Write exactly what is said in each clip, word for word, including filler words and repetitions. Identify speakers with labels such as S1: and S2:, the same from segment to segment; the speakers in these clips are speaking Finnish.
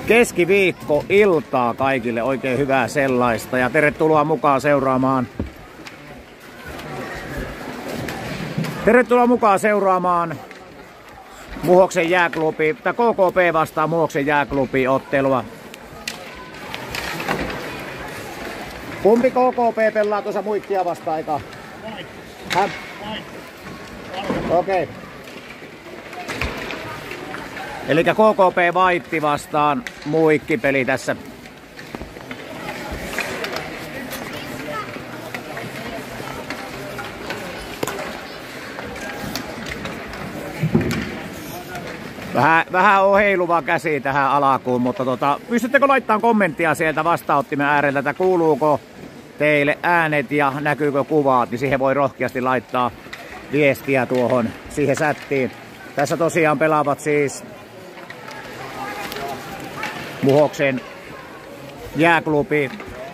S1: keskiviikko iltaa kaikille, oikein hyvää sellaista ja tervetuloa mukaan seuraamaan Tervetuloa mukaan seuraamaan Muhoksen jääklubi, tai K K P vastaan Muhoksen jääklubi ottelua. Kumpi K K P pelaa tuossa Muikkia vastaan aika? Häh? Okei. Okay. Eli K K P Vaitti vastaan Muikki peli tässä. Vähän, vähän on heiluva käsi tähän alkuun, mutta tota, pystyttekö laittamaan kommenttia sieltä vastaanottimen ääreltä, että kuuluuko teille äänet ja näkyykö kuvat, niin siihen voi rohkeasti laittaa viestiä tuohon siihen sättiin. Tässä tosiaan pelaavat siis Muhoksen jääklubi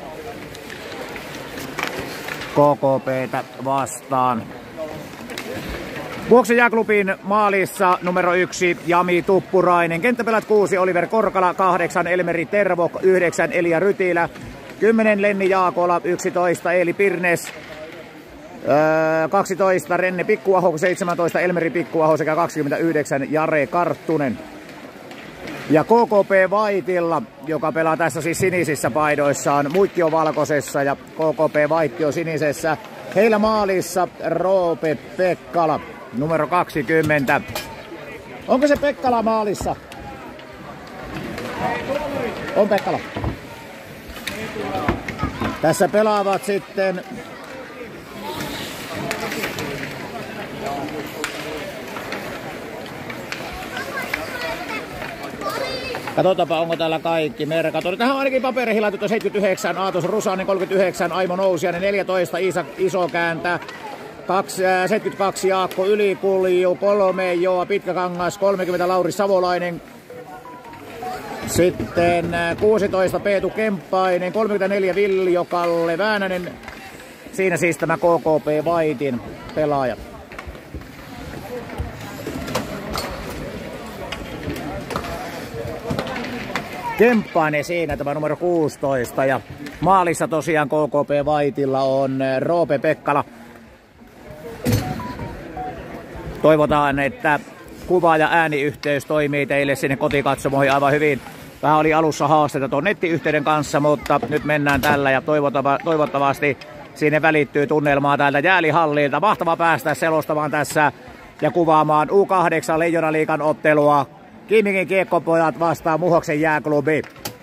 S1: K K P:tä vastaan. Muhoksen jääklubin maalissa numero yksi Jami Tuppurainen, kenttäpelät kuusi Oliver Korkala, kahdeksan Elmeri Tervo, yhdeksän Elia Rytilä, kymmenen Lenni Jaakola, yksitoista Eeli Pirnes, kaksitoista Renne Pikkuaho, seitsemäntoista Elmeri Pikkuaho sekä kaksikymmentäyhdeksän Jare Karttunen. Ja K K P Vaitilla, joka pelaa tässä siis sinisissä paidoissaan, Muikki on valkoisessa ja K K P Vaitti on sinisessä. Heillä maalissa Roope Pekkala, numero kaksikymmentä. Onko se Pekkala maalissa? On Pekkala. Tässä pelaavat sitten katsotaanpa, onko täällä kaikki merkat. Tähän on ainakin papereihin laitettu seitsemänkymmentäyhdeksän, Aatos Rusanen kolmekymmentäyhdeksän, Aimo Nousiainen neljätoista, Iisa Isokääntä, seitsemänkymmentäkaksi Jaakko Ylikulju, kolme Joa Pitkäkangas, kolmekymmentä Lauri Savolainen, sitten kuusitoista Peetu Kemppainen, kolmekymmentäneljä Viljo Kalle Väänänen. Siinä siis tämä K K P Vaitin pelaaja. Kemppainen siinä tämä numero kuusitoista ja maalissa tosiaan K K P Vaitilla on Roope Pekkala. Toivotaan, että kuva- ja ääniyhteys toimii teille sinne kotikatsomoihin aivan hyvin. Vähän oli alussa haasteita tuon nettiyhteyden kanssa, mutta nyt mennään tällä ja toivottavasti sinne välittyy tunnelmaa täältä jäälihallilta. Mahtava päästä selostamaan tässä ja kuvaamaan U kahdeksan Leijonaliigan ottelua. Kiimikin kiekkopojat vastaan Muhoksen jääklubi.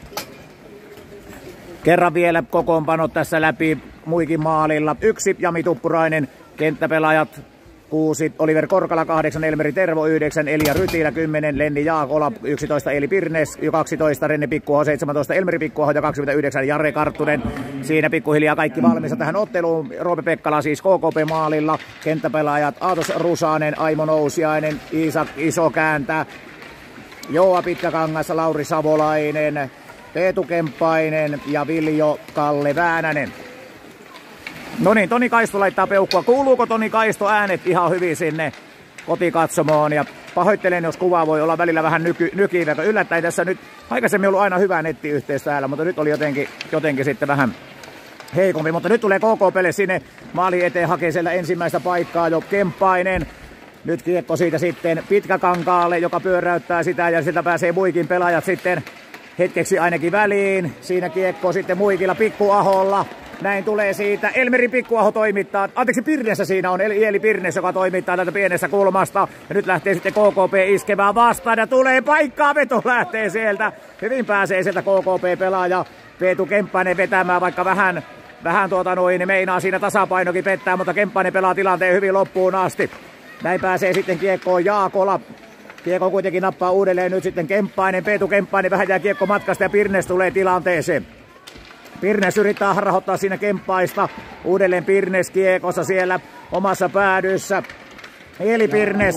S1: Kerran vielä kokoonpanot tässä läpi Muikin maalilla. Yksi Jami Tuppurainen, kenttäpelaajat kuusi Oliver Korkala, kahdeksan Elmeri Tervo, yhdeksän Elia Rytilä, kymmenen Lenni Jaakola, yksitoista Eeli Pirnes, kaksitoista Renne Pikkuaho, seitsemäntoista Elmeri Pikkuaho ja kaksikymmentäyhdeksän Jare Karttunen. Siinä pikkuhiljaa kaikki valmista tähän otteluun. Roope Pekkala siis K K P maalilla, kenttäpelaajat Aatos Rusanen, Aimo Nousiainen, Iisa Isokääntä, Joa Pitkäkangas, Lauri Savolainen, Peetu Kemppainen ja Viljo Kalle Väänänen. No niin, Toni Kaisto laittaa peukkua. Kuuluuko Toni Kaisto äänet ihan hyvin sinne kotikatsomoon? Ja pahoittelen, jos kuva voi olla välillä vähän nyky, nykivä. Yllättäen tässä nyt aikaisemmin ollut aina hyvä nettiyhteys täällä, mutta nyt oli jotenkin, jotenkin sitten vähän heikompi. Mutta nyt tulee K K P:lle sinne maali eteen, hakee siellä ensimmäistä paikkaa jo Kemppainen. Nyt kiekko siitä sitten Pitkäkankaalle, joka pyöräyttää sitä ja sieltä pääsee Muikin pelaajat sitten hetkeksi ainakin väliin. Siinä kiekko sitten Muikilla Pikkuaholla. Näin tulee siitä. Elmeri Pikkuaho toimittaa. Anteeksi, Pirnessä siinä on Eeli Pirnes, joka toimittaa tältä pienestä kulmasta. Ja nyt lähtee sitten K K P iskemään vastaan ja tulee paikkaa. Veto lähtee sieltä. Hyvin pääsee sieltä K K P-pelaaja Peetu Kemppainen vetämään, vaikka vähän, vähän tuota noin, niin meinaa siinä tasapainokin pettää, mutta Kemppainen pelaa tilanteen hyvin loppuun asti. Näin pääsee sitten kiekkoon Jaakola. Kiekko kuitenkin nappaa uudelleen nyt sitten Kemppainen. Peetu Kemppainen vähän jää kiekko matkasta ja Pirnes tulee tilanteeseen. Pirnes yrittää harhauttaa siinä Kemppaista. Uudelleen Pirnes kiekossa siellä omassa päädyssä. Eli Pirnes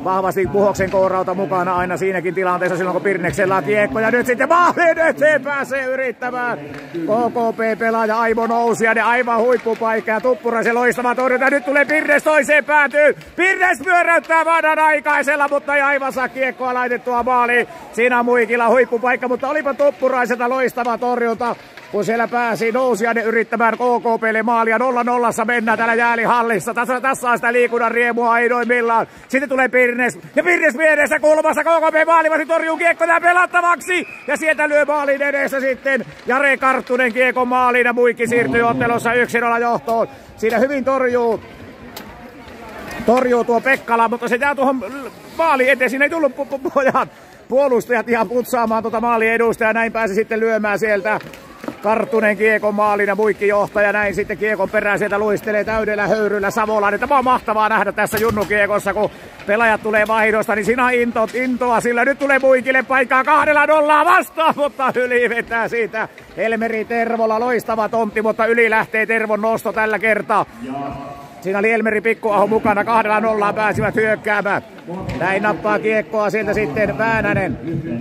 S1: vahvasti Muhoksen kourauta mukana aina siinäkin tilanteessa silloin kun Pirneksellä on kiekko. Ja nyt sitten maaliin eteen pääsee yrittämään K K P-pelaaja Aimo Nousiainen, aivan huippupaikka ja Tuppuraisen loistava torjunta. Nyt tulee Pirnes toiseen päätyyn. Pirnes pyöräyttää vadan aikaisella, mutta ei aivan saa kiekkoa laitettua maaliin. Siinä on Muikila huippupaikka, mutta olipa Tuppuraiselta loistava torjunta, kun siellä pääsi Nousiainen yrittämään K K P:lle maalia. nolla nolla mennään täällä jäälihallissa. Tässä, tässä on sitä liikunnan riemua aidoimmillaan. Sitten tulee Pirnes. Ja Pirnes vieressä kulmassa. K K P maalivasi torjuu kiekko tää pelattavaksi. Ja sieltä lyö maalin edessä sitten Jare Karttunen kiekon maaliin. Ja Muikki siirtyy ottelussa yksi nolla johtoon. Siinä hyvin torjuu. Torjuu tuo Pekkala, mutta se jää tuohon maaliin eteen. Siinä ei tullut pojat puolustajat ihan putsaamaan tuota maalin edusta. Ja näin pääsi sitten lyömään sieltä Karttunen kiekon maalin ja Muikki johtaja. Näin sitten kiekon perään sieltä luistelee täydellä höyryllä Savolainen. Tämä on mahtavaa nähdä tässä junnukiekossa, kun pelaajat tulee vaihdosta, niin siinä on into, intoa sillä. Nyt tulee Muikille paikkaa kahdella nollaa vastaan, mutta yli vetää siitä Elmeri Tervola. Loistava tontti, mutta yli lähtee Tervon nosto tällä kertaa. Siinä oli Elmeri Pikkuaho mukana, kahdella nollaan pääsivät hyökkäämään. Näin nappaa kiekkoa sieltä sitten Väänänen.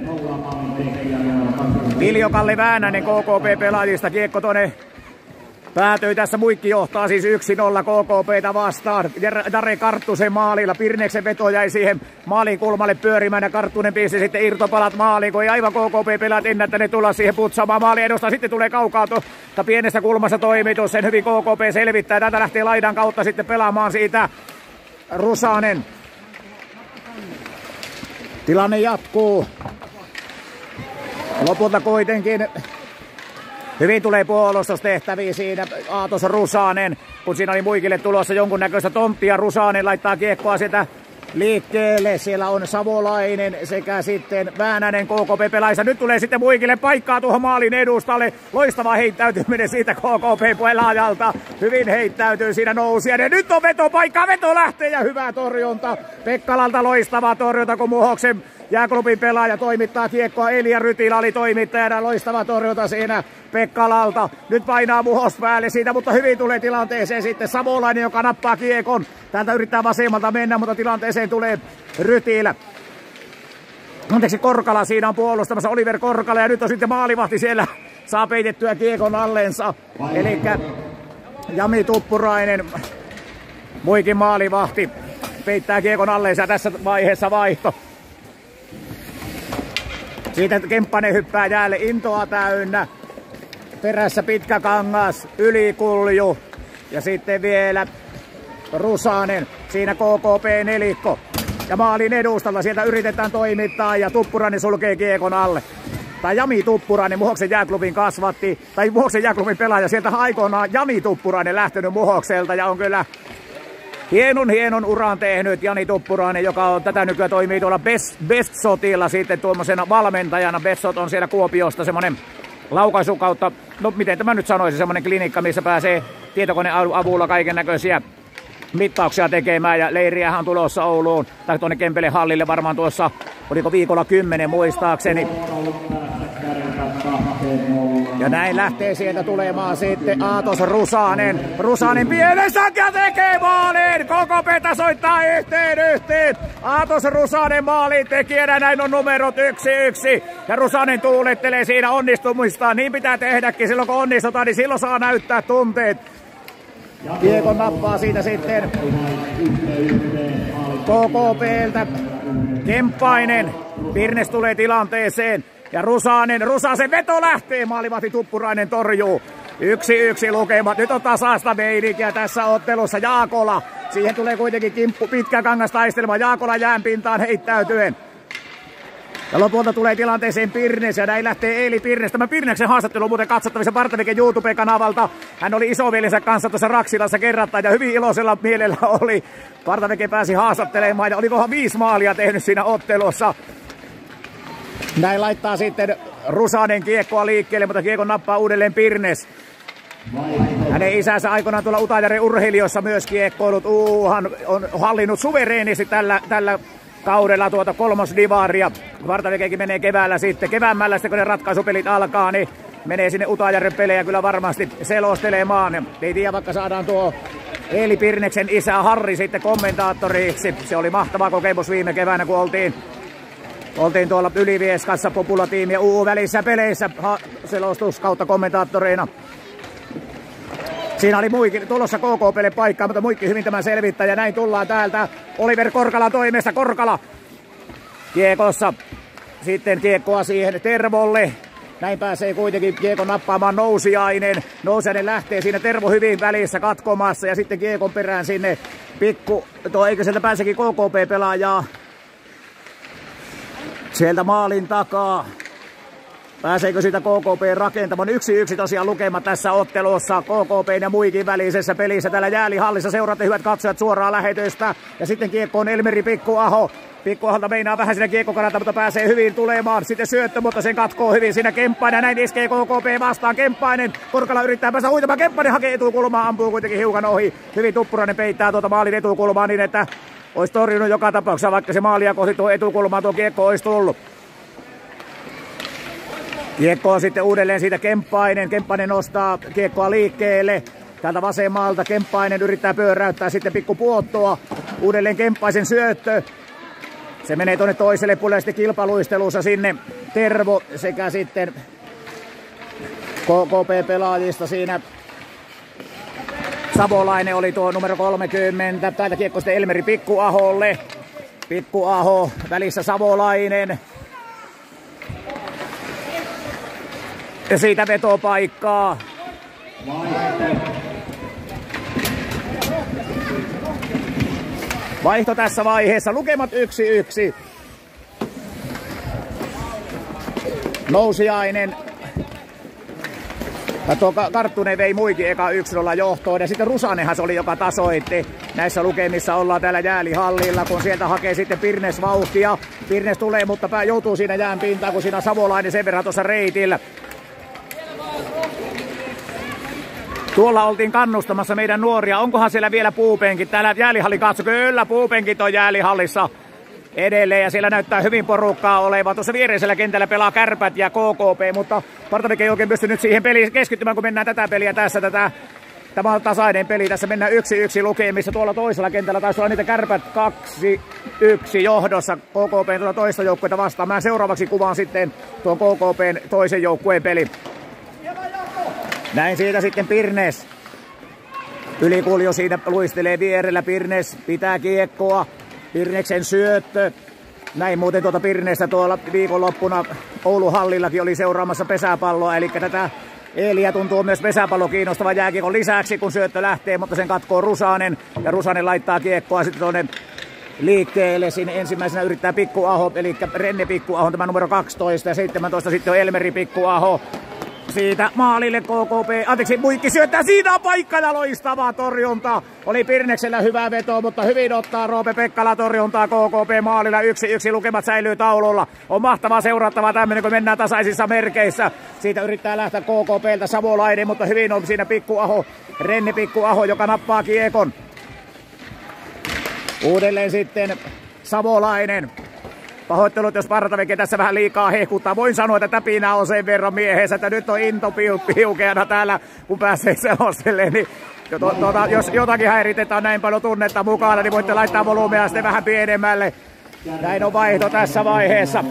S1: Viljo-Kalli Väänänen K K P-pelaajista. Kiekko tuonne päätyi tässä. Muikki johtaa siis yksi nolla K K P:tä vastaan. Jare Karttusen maalilla. Pirneksen veto jäi siihen maalin kulmalle pyörimään ja Karttunen pisti sitten irtopalat maaliin, kun ei aivan K K P-pelaat ennättäneet tulla siihen putsaamaan maalin edustaan. Sitten tulee kaukaa tuosta pienestä kulmassa toimitus. Sen hyvin K K P selvittää. Täältä lähtee laidan kautta sitten pelaamaan siitä Rusanen. Tilanne jatkuu. Lopulta kuitenkin hyvin tulee puolustustehtäviä siinä Aatos Rusanen, kun siinä oli Muikille tulossa jonkunnäköistä tonttia. Rusanen laittaa kiekkoa sieltä liikkeelle. Siellä on Savolainen sekä sitten Väänänen K K P-pelaajissa. Nyt tulee sitten Muikille paikkaa tuohon maalin edustalle. Loistava heittäytyminen siitä K K P-pelaajalta. Hyvin heittäytyy siinä Nousiainen. Nyt on vetopaikka, veto lähtee ja hyvä torjunta. Pekkalalta loistava torjunta, kun Muhoksen jääklubin pelaaja toimittaa kiekkoa. Elia Rytilä oli toimittajana. Loistava torjunta siinä Pekkalalta. Nyt painaa Muhos päälle siitä, mutta hyvin tulee tilanteeseen sitten Savolainen, joka nappaa kiekon. Täältä yrittää vasemmalta mennä, mutta tilanteeseen tulee Rytilä. Anteeksi, Korkala siinä on puolustamassa, Oliver Korkala, ja nyt on sitten maalivahti siellä. Saa peitettyä kiekon allensa. Elikkä Jami Tuppurainen, Muikin maalivahti, peittää kiekon allensa tässä vaiheessa vaihto. Siitä Kemppanen hyppää jäälle, intoa täynnä. Perässä Pitkäkangas, Ylikulju ja sitten vielä Rusanen. Siinä K K P-nelikko. Ja maalin edustalta sieltä yritetään toimittaa ja Tuppurainen sulkee kiekon alle. Tai Jami Tuppurainen, Muhoksen jääklubin kasvatti, tai Muhoksen jääklubin pelaaja. Sieltä aikoinaan Jami Tuppurainen lähtenyt Muhokselta ja on kyllä hienon hienon uran tehnyt Jani Tuppurainen, joka on tätä nykyään toimii tuolla Best, Bestsotilla sitten tuommoisena valmentajana. Bestsot on siellä Kuopiosta semmonen laukaisu kautta, no miten tämä nyt sanoisi, semmonen klinikka, missä pääsee tietokoneen avulla kaiken näköisiä mittauksia tekemään, ja leiriähän on tulossa Ouluun tai tuonne Kempelen hallille varmaan tuossa, oliko viikolla kymmenen muistaakseni. Ja näin lähtee sieltä tulemaan sitten Aatos Rusanen. Rusanen pienessä ja tekee maalin. Koko P tasoittaa yhteen yhteen. Aatos Rusanen maalin tekijänä, näin on numerot yksi yksi. Ja Rusanen tuulettelee siinä onnistumistaan. Niin pitää tehdäkin, silloin kun onnistutaan, niin silloin saa näyttää tunteet. Kiekon nappaa siitä sitten K K P:ltä Kemppainen. Pirnes tulee tilanteeseen. Ja Rusanen, Rusasen veto lähtee, maalivahti Tuppurainen torjuu. Yksi yksi lukemat. Nyt on tasaista meininkiä tässä ottelussa. Jaakola, siihen tulee kuitenkin kimppu, Pitkäkangas taistelemaan. Jaakola jäänpintaan heittäytyen. Ja lopulta tulee tilanteeseen Pirnes ja näin lähtee Eeli Pirnes. Tämä Pirneksen haastattelu on muuten katsottavissa Partaviken YouTube-kanavalta. Hän oli isoveljensä kanssa tuossa Raksilassa kerrattain ja hyvin iloisella mielellä oli. Partavike pääsi haastattelemaan ja olikohan viisi maalia tehnyt siinä ottelussa. Näin laittaa sitten Rusanen kiekkoa liikkeelle, mutta kiekon nappaa uudelleen Pirnes. Hänen isänsä aikoinaan tuolla Utajärven urheilijoissa myös kiekkoilut. Uuhan on hallinnut suvereenisti tällä, tällä kaudella tuota kolmosdivaria. Vartavekekin menee keväällä sitten. Keväämällä sitten kun ne ratkaisupelit alkaa, niin menee sinne Utajärven pelejä kyllä varmasti selostelemaan. Ei tiedä, vaikka saadaan tuo Eeli Pirneksen isä Harri sitten kommentaattoriksi. Se oli mahtava kokemus viime keväänä, kun oltiin, oltiin tuolla Ylivieskassa Popula-tiimi ja U U välissä peleissä selostus kautta kommentaattoreina. Siinä oli Muikki tulossa K K P:lle paikkaa, mutta Muikki hyvin tämän selvittää ja näin tullaan täältä Oliver Korkala toimesta. Korkala kiekossa. Sitten kiekkoa siihen Tervolle. Näin pääsee kuitenkin kiekon nappaamaan Nousiainen. Nousiainen lähtee siinä Tervo hyvin välissä katkomassa ja sitten kiekon perään sinne pikku, tuo, eikö sieltä pääsekin K K P-pelaajaa sieltä maalin takaa. Pääseekö siitä K K P rakentamaan? Yksi yksi tosiaan lukema tässä ottelussa K K P ja Muikin välisessä pelissä. Täällä Jäälihallissa seuraatte hyvät katsojat suoraan lähetystä. Ja sitten kiekko on Elmeri Pikkuaho. Pikkuaholta meinaa vähän siinä kiekkokaralta, mutta pääsee hyvin tulemaan. Sitten syöttö, mutta sen katkoo hyvin siinä Kemppainen. Ja näin iskee K K P vastaan Kemppainen. Korkala yrittää päästä huitamaan. Kemppainen hakee etukulmaa, ampuu kuitenkin hiukan ohi. Hyvin Tuppurainen peittää tuota maalin etukulmaa niin, että olisi torjunut joka tapauksessa, vaikka se maalia kohti tuo etukulmaa tuo kiekko olisi tullut. Kiekko on sitten uudelleen siitä Kemppainen. Kemppainen nostaa kiekkoa liikkeelle. Täältä vasemmalta Kemppainen yrittää pyöräyttää sitten pikku puottoa. Uudelleen Kemppaisen syöttö. Se menee tuonne toiselle puolelle sitten kilpaluistelussa sinne Tervo sekä sitten K K P-pelaajista siinä. Savolainen oli tuo numero kolmekymmentä. Täältä kiekko sitten Elmeri Pikkuaholle. Pikkuaho, välissä Savolainen. Ja siitä vetopaikkaa. Vaihto tässä vaiheessa. Lukemat yksi yksi. Nousiainen. Ja tuo Karttunen vei Muikin eka yksi nolla johtoon. Ja sitten Rusanenhan se oli, joka tasoitti. Näissä lukemissa ollaan täällä Jäälihallilla, kun sieltä hakee sitten Pirnes vauhtia. Pirnes tulee, mutta joutuu siinä jään pintaan, kun siinä Savolainen sen verran tuossa reitillä. Tuolla oltiin kannustamassa meidän nuoria. Onkohan siellä vielä puupenkit? Täällä Jäälihallin katso. Kyllä, puupenkit on Jäälihallissa edelleen. Ja siellä näyttää hyvin porukkaa olevan. Tuossa viereisellä kentällä pelaa Kärpät ja K K P. Mutta Partaväki ei oikein pysty nyt siihen peliin keskittymään, kun mennään tätä peliä tässä. Tätä, tämä on tasainen peli. Tässä mennään yksi yksi lukemissa. Tuolla toisella kentällä taisi olla niitä Kärpät kaksi yksi johdossa. K K P tuolla toista joukkuetta vastaan. Mä seuraavaksi kuvaan sitten tuon K K P:n toisen joukkueen peli. Näin siitä sitten Pirnes. Ylikuljo siinä luistelee vierellä. Pirnes pitää kiekkoa. Pirneksen syöttö. Näin muuten tuota Pirnestä tuolla viikonloppuna Oulun hallillakin oli seuraamassa pesäpalloa. Eli tätä Eeliä tuntuu myös pesäpallo kiinnostava jääkiekon lisäksi, kun syöttö lähtee, mutta sen katkoo Rusanen. Ja Rusanen laittaa kiekkoa sitten tuonne liikkeelle. Sinne ensimmäisenä yrittää Pikkuaho, eli Renne Pikkuaho, tämä numero kaksitoista ja seitsemäntoista sitten on Elmeri Pikkuaho. Siitä maalille K K P, anteeksi, Muikki syöttää, siinä on paikka ja loistavaa torjunta. Oli Pirneksellä hyvä veto, mutta hyvin ottaa Roope Pekkala torjuntaa K K P maalilla. Yksi yksi lukemat säilyy taululla. On mahtavaa seurattavaa tämmöinen, kun mennään tasaisissa merkeissä. Siitä yrittää lähteä K K P:ltä Savolainen, mutta hyvin on siinä Pikkuaho, Renni Pikkuaho, joka nappaa kiekon. Uudelleen sitten Savolainen. Pahoittelut, jos Partaväki tässä vähän liikaa hehkuttaa. Voin sanoa, että täpinä on sen verran miehessä, että nyt on into piukeana täällä, kun pääsee seloselle. Niin, tuota, jos jotakin häiritetään näin paljon tunnetta mukana, niin voitte laittaa volyymia sitten vähän pienemmälle. Näin on vaihto tässä vaiheessa.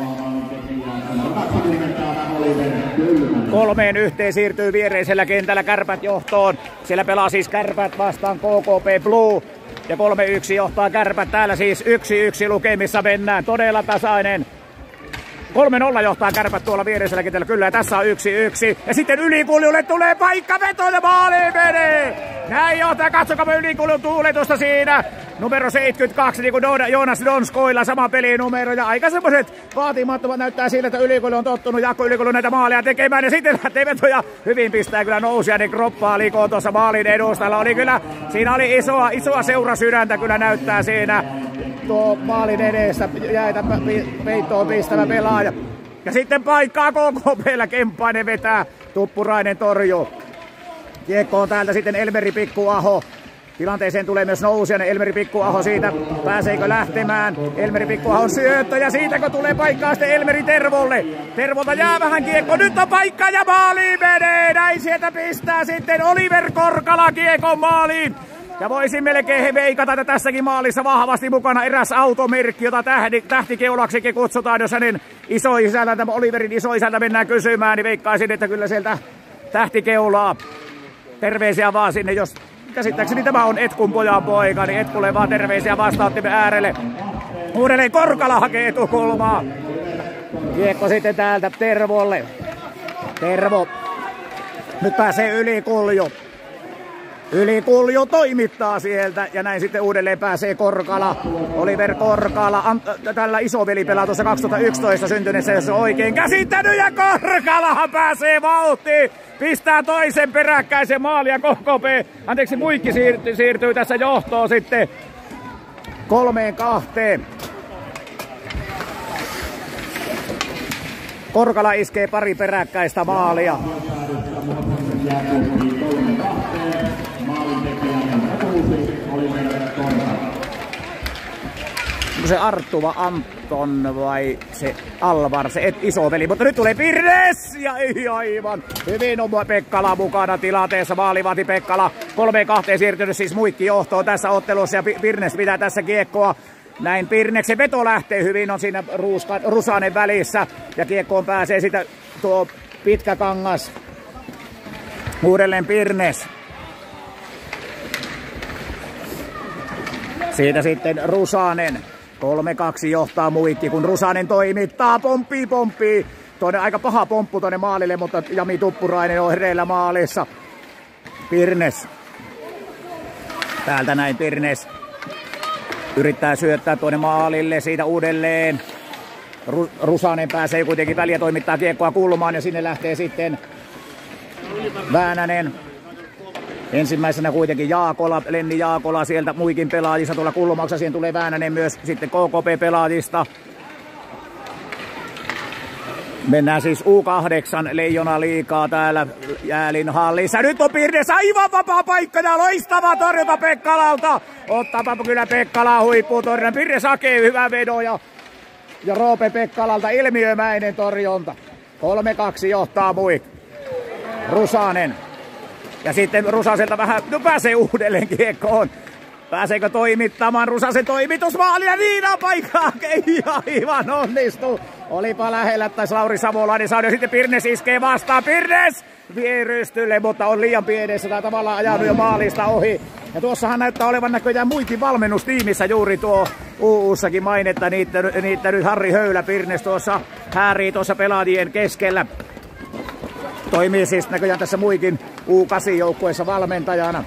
S1: Kolmeen yhteen siirtyy viereisellä kentällä Kärpät johtoon. Siellä pelaa siis Kärpät vastaan K K P Blue. Ja kolme yksi johtaa Kärpät. Täällä siis yksi yksi lukemissa mennään. Todella tasainen. kolme nolla johtaa Kärpät tuolla viereisellä kentällä. Kyllä, ja tässä on yksi yksi. Ja sitten Ylikuljulle tulee paikka, veto ja maaliin menee. Näin johtaa, katsokaa Ylikuljun tuuletusta siinä. Numero seitsemänkymmentäkaksi, niin kuin Joonas Donskoilla, sama pelinumero. Ja aika semmoiset vaatimattomat näyttää sillä, että Ylikulju on tottunut Jaakko Ylikulju näitä maaleja tekemään. Ja sitten lähtee vetoja. Hyvin pistää kyllä nousia, niin kroppaa likoon tuossa maalin edustalla. Oli kyllä, siinä oli isoa, isoa seurasydäntä kyllä näyttää siinä. Tuo maalin edessä jäitä peittoon pistävä pelaaja. Ja sitten paikkaa K K P:llä Kemppainen vetää. Tuppurainen torjuu. Kiekko on täältä sitten Elmeri Pikkuaho. Tilanteeseen tulee myös Nousiainen. Elmeri Pikkuaho siitä. Pääseekö lähtemään? Elmeri Pikkuahon syöttö ja siitäkö tulee paikkaa sitten Elmeri Tervolle. Tervolta jää vähän kiekko. Nyt on paikka ja maaliin menee. Näin sieltä pistää sitten Oliver Korkala kiekon maaliin. Ja voisin melkein veikata, että tässäkin maalissa vahvasti mukana eräs automerkki, jota tähti, tähtikeulaksikin kutsutaan. Jos hänen isoisältä, tämä Oliverin isoisältä mennään kysymään, niin veikkaisin, että kyllä sieltä tähtikeulaa. Terveisiä vaan sinne, jos käsittääkseni tämä on Etkun pojan poika, niin Etkulle vaan terveisiä vastaanottimen äärelle. Uudelleen Korkala hakee etukulmaa. Kiekko sitten täältä Tervolle. Tervo. Nyt pääsee Ylikulju. Ylikulju toimittaa sieltä ja näin sitten uudelleen pääsee Korkala. Oliver Korkala. Ant- tällä isoveli pelaa tuossa kaksituhattayksitoista syntyneessä, jos on oikein käsittänyt. Ja Korkalahan pääsee vauhtiin. Pistää toisen peräkkäisen maali ja K K P, anteeksi Muikki siirtyy, siirtyy tässä johtoon sitten kolmeen kahteen. Korkala iskee pari peräkkäistä maalia. Onko se Arttuva Anton vai se Alvar, se et isoveli, mutta nyt tulee Pirnes ja ei aivan. Hyvin on Pekkala mukana tilanteessa, maalivahti Pekkala kolmeen kahteen siirtynyt siis Muikki johtoon tässä ottelussa ja Pirnes pitää tässä kiekkoa. Näin Pirneksen veto lähtee hyvin, on siinä Ruska, Rusanen välissä ja kiekkoon pääsee sitä tuo pitkä kangas. Uudelleen Pirnes. Siitä sitten Rusanen. kolme kaksi johtaa Muikki, kun Rusanen toimittaa, pomppii, pomppii. Toinen aika paha pomppu tuonne maalille, mutta Jami Tuppurainen on hereillä maalissa. Pirnes. Täältä näin Pirnes. Yrittää syöttää tuonne maalille, siitä uudelleen. Rusanen pääsee kuitenkin väliä, toimittaa kiekkoa kulmaan ja sinne lähtee sitten Väänänen. Ensimmäisenä kuitenkin Jaakola, Lenni Jaakola sieltä Muikin pelaajista tuolla kulmauksessa. Siihen tulee Väänänen myös sitten K K P-pelaajista. Mennään siis U kahdeksan Leijona liigaa täällä Jäälin hallissa. Nyt on Pirnes aivan vapaa paikka ja loistava torjunta Pekkalalta. Ottaapa kyllä Pekkalaa huipputorjunnan. Pirnes hakee hyvä vedo ja, ja Roope Pekkalalta ilmiömäinen torjunta. kolme kaksi johtaa Muik. Rusanen. Ja sitten Rusaselta vähän, no pääsee uudelleen kiekkoon. Pääseekö toimittamaan Rusasen toimitusmaali ja Niina paikkaa? Ei aivan onnistu. Olipa lähellä, että Lauri Savolainen saa ja sitten Pirnes iskee vastaan. Pirnes vie rystylle, mutta on liian pienessä tai tavallaan ajanut jo maalista ohi. Ja tuossahan näyttää olevan näköjään Muikin valmennustiimissä juuri tuo U U:ssakin mainetta niittänyt, niittänyt Harri Höylä. Pirnes tuossa häärii tuossa pelaajien keskellä. Toimii siis näköjään tässä Muikin U kahdeksan joukkueessa valmentajana.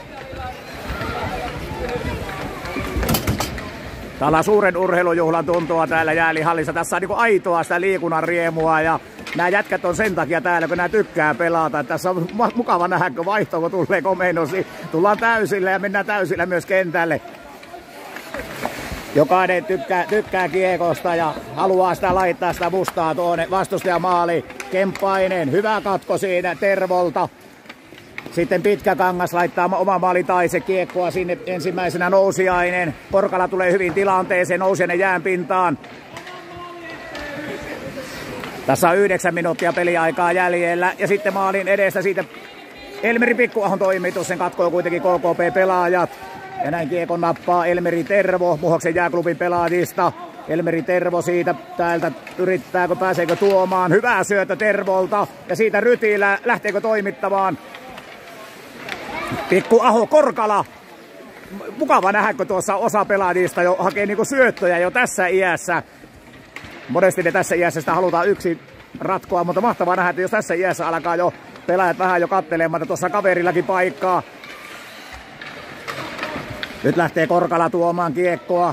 S1: Täällä on suuren urheilujuhlan tuntua täällä Jäälihallissa. Tässä on niin kuin aitoa sitä liikunnan riemua ja nämä jätkät on sen takia täällä, kun nämä tykkää pelata. Tässä on mukava nähdä, kun vaihto, kun tulee komennus, niin tullaan täysillä ja mennään täysillä myös kentälle. Jokainen tykkää, tykkää kiekosta ja haluaa sitä laittaa sitä mustaa tuonne vastustajamaali. Kemppainen, hyvä katko siinä Tervolta. Sitten pitkä kangas laittaa oma maali tai se kiekkoa sinne ensimmäisenä Nousiainen. Korkala tulee hyvin tilanteeseen, Nousiainen jään pintaan. Tässä on yhdeksän minuuttia peliaikaa jäljellä ja sitten maalin edestä siitä Elmeri Pikkuahon toimitus. Sen katkoo kuitenkin K K P-pelaajat. Ja näin kiekon nappaa Elmeri Tervo, Muhoksen jääklubin pelaajista. Elmeri Tervo siitä täältä yrittääkö, pääseekö tuomaan. Hyvää syöttö Tervolta ja siitä Rytilä, lähteekö toimittamaan. Pikkuaho Korkala. Mukava nähdä, kun tuossa osa pelaajista jo hakee niinku syöttöjä jo tässä iässä. Monesti ne tässä iässä sitä halutaan yksin ratkoa, mutta mahtavaa nähdä, että jos tässä iässä alkaa jo pelaajat vähän jo kattelemaan, tuossa kaverillakin paikkaa. Nyt lähtee Korkala tuomaan kiekkoa.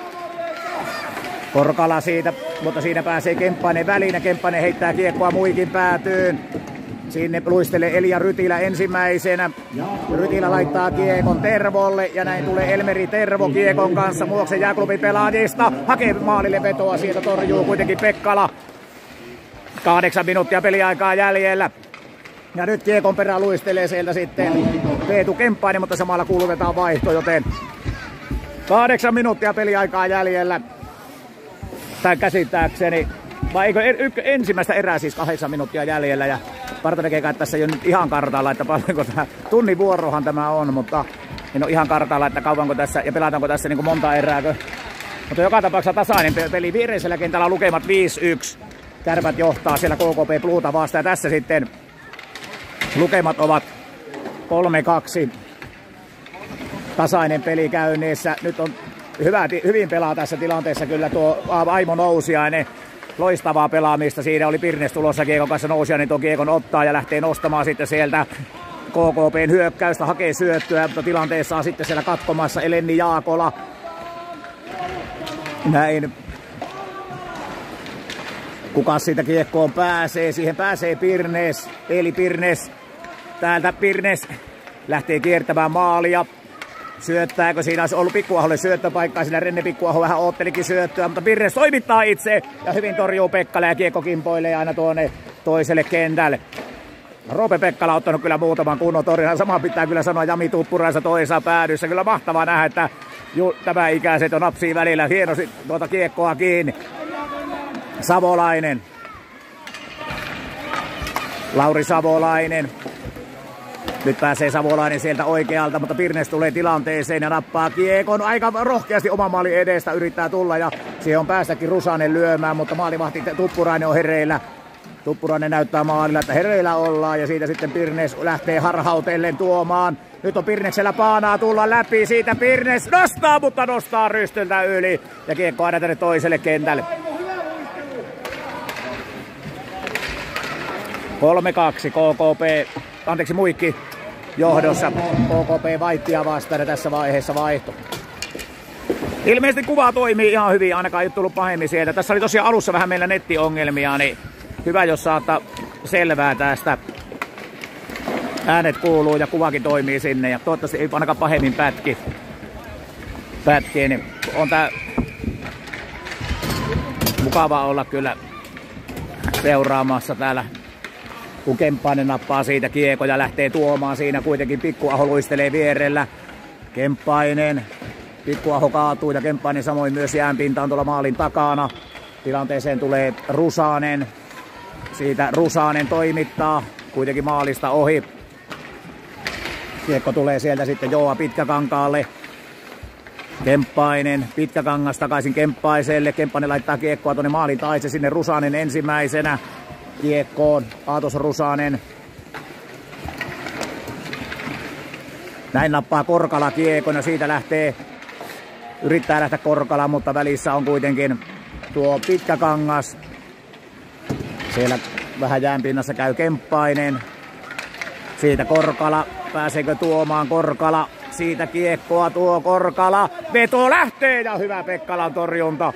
S1: Korkala siitä, mutta siinä pääsee Kemppainen väliin ja Kemppainen heittää kiekkoa Muikin päätyyn. Sinne luistelee Elia Rytilä ensimmäisenä. Rytilä laittaa kiekon Tervolle ja näin tulee Elmeri Tervo kiekon kanssa Muoksen jääklubin pelaajista. Hakee maalille vetoa, sieltä torjuu kuitenkin Pekkala. Kahdeksan minuuttia peliaikaa jäljellä. Ja nyt kiekon perään luistelee sieltä sitten Peetu Kemppainen, mutta samalla kuulutetaan vaihto, joten kahdeksan minuuttia peliaikaa jäljellä. Tai käsittääkseni, vai eikö ensimmäistä erää siis kahdeksan minuuttia jäljellä ja Parta tekee, että tässä ei ole nyt ihan kartalla, että paljonko tämä tunnin vuorohan tämä on, mutta En ole ihan kartalla, että kauanko tässä ja pelataanko tässä niin kuin monta erääkö. Mutta joka tapauksessa tasainen peli. Viereisellä kentällä lukemat viisi yksi. Kärpät johtaa siellä K K P Bluuta vastaan. Ja tässä sitten lukemat ovat kolme kaksi. Tasainen peli käynnissä. Nyt on hyvä, hyvin pelaa tässä tilanteessa kyllä tuo Aimo Nousiainen. Loistavaa pelaamista. Siinä oli Pirnes tulossa kiekon kanssa. Nousiainen tuon kiekon ottaa ja lähtee nostamaan sitten sieltä K K P:n hyökkäystä. Hakee syöttöä, mutta tilanteessa on sitten siellä katkomassa Eleni Jaakola. Näin. Kukas siitä kiekkoon pääsee? Siihen pääsee Pirnes. Eli Pirnes. Täältä Pirnes lähtee kiertämään maalia. Syöttääkö? Siinä olisi ollut Pikkuaholle syöttöpaikkaa. Siinä Renne Pikkuaho vähän oottelikin syöttöä, mutta Pirnes toimittaa itse ja hyvin torjuu Pekkala ja kiekko kimpoilee aina tuonne toiselle kentälle. Roope Pekkala on ottanut kyllä muutaman kunnon torjunnan. Sama pitää kyllä sanoa Jami Tuppuraisen toisessa päädyssä. Kyllä mahtavaa nähdä, että ju, tämä ikäiset on napsii välillä hienosti tuota kiekkoa kiinni. Savolainen. Lauri Savolainen. Nyt pääsee Savolainen sieltä oikealta, mutta Pirnes tulee tilanteeseen ja nappaa kiekon aika rohkeasti oman maalin edestä, yrittää tulla ja siihen on päästäkin Rusanen lyömään, mutta maalivahti Tuppurainen on hereillä. Tuppurainen näyttää maalilla, että hereillä ollaan ja siitä sitten Pirnes lähtee harhautellen tuomaan. Nyt on Pirneksellä paanaa tulla läpi, siitä Pirnes nostaa, mutta nostaa rystyltä yli ja kiekko aina tänne toiselle kentälle. kolme kaksi K K P, anteeksi Muikki johdossa. K K P Vaittia vastaan ja tässä vaiheessa vaihto. Ilmeisesti kuva toimii ihan hyvin, ainakaan ei tullut pahemmin sieltä. Tässä oli tosiaan alussa vähän meillä nettiongelmia, niin hyvä jos saattaa selvää tästä. Äänet kuuluu ja kuvakin toimii sinne ja toivottavasti ei ainakaan pahemmin pätki. Pätkii, niin on tää mukava olla kyllä seuraamassa täällä. Kun Kemppainen nappaa siitä kiekon ja lähtee tuomaan, siinä kuitenkin Pikkuaho luistelee vierellä. Kemppainen, Pikkuaho kaatuu ja Kemppainen samoin myös jäänpintaan tuolla maalin takana. Tilanteeseen tulee Rusanen. Siitä Rusanen toimittaa kuitenkin maalista ohi. Kiekko tulee sieltä sitten Joa Pitkäkankaalle. Kemppainen, Pitkäkangas takaisin Kemppaiselle. Kemppainen laittaa kiekkoa tuonne maalin taitse, sinne Rusanen ensimmäisenä. Kiekkoon, Aatos Rusanen. Näin nappaa Korkala kiekon ja siitä lähtee, yrittää lähteä Korkala, mutta välissä on kuitenkin tuo Pitkäkangas. Siellä vähän jäänpinnassa käy Kemppainen. Siitä Korkala, pääseekö tuomaan Korkala? Siitä kiekkoa tuo Korkala. Veto lähtee ja hyvä Pekkalan torjunta.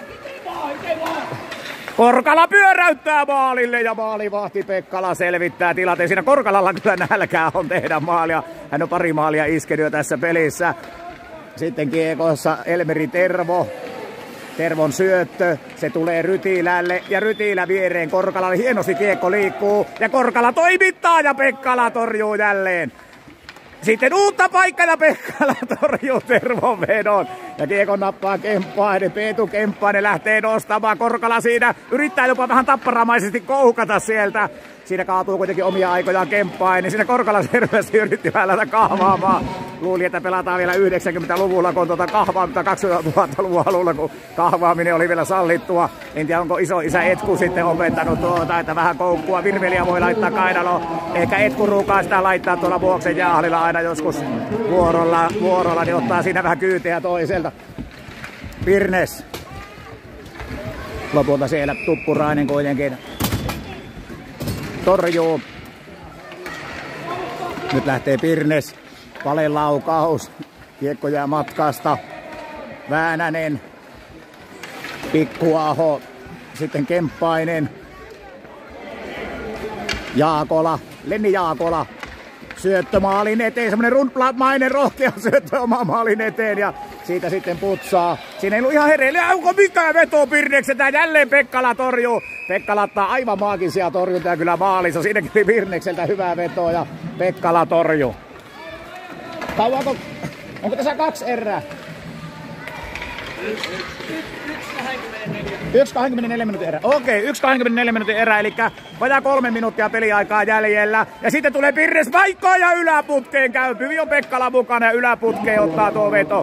S1: Korkala pyöräyttää maalille ja maalivahti Pekkala selvittää tilanteen. Siinä Korkalalla kyllä nälkää on tehdä maalia. Hän on pari maalia iskenyt tässä pelissä. Sitten kiekossa Elmeri Tervo. Tervon syöttö. Se tulee Rytilälle ja Rytilä viereen Korkalalle. Hienosti kiekko liikkuu ja Korkala toimittaa ja Pekkala torjuu jälleen. Sitten uutta paikkaa ja Pekkala torjuu Tervon vedon. Ja kiekon nappaa Kemppainen, Peetu Kemppainen lähtee nostamaan. Korkala siinä yrittää jopa vähän tapparamaisesti koukata sieltä. Siinä kaatuu kuitenkin omia aikojaan Kemppainen. Siinä Korkala selvästi yritti vähän lähteä kahvaamaan. Luuli, että pelataan vielä yhdeksänkymmentäluvulla, kun tuota kahvaa, mutta kaksituhattaluvun alulla, kun kahvaaminen oli vielä sallittua. En tiedä, onko iso isä Etku sitten opettanut tuota, että vähän koukkua. Virveliä voi laittaa kainaloon. Ehkä Etku ruukaa sitä laittaa tuolla Vuoksen jaahlilla aina joskus vuorolla, vuorolla, niin ottaa siinä vähän kyytiä toiselta. Pirnes. Lopulta siellä Tuppurainen kuitenkin torjuu. Nyt lähtee Pirnes. Palen laukaus. Kiekko jää matkasta. Väänänen. Pikkuaho. Sitten Kemppainen. Jaakola. Lenni Jaakola. Syöttö maalin eteen. Semmonen rundblad-mainen rohkea syöttö oman maalin eteen. Ja siitä sitten putsaa. Siinä ei ollut ihan hereillä. Onko mitään vetoa Pirnekseltä? Jälleen Pekkala torjuu. Pekkala ottaa aivan maagisia torjuntaa kyllä maalissa. Siinäkin oli Pirnekseltä hyvää vetoa ja Pekkala torjuu. Kauanko, onko tässä kaksi erää? yksi kaksikymmentäneljä minuutin erä. Okei, yksi kaksikymmentäneljä minuutin erä, eli vajaa kolme minuuttia peliaikaa jäljellä. Ja sitten tulee Pirnes paikkaan ja yläputkeen käy. Pyvi on Pekkala mukana ja yläputkeen ottaa tuo veto.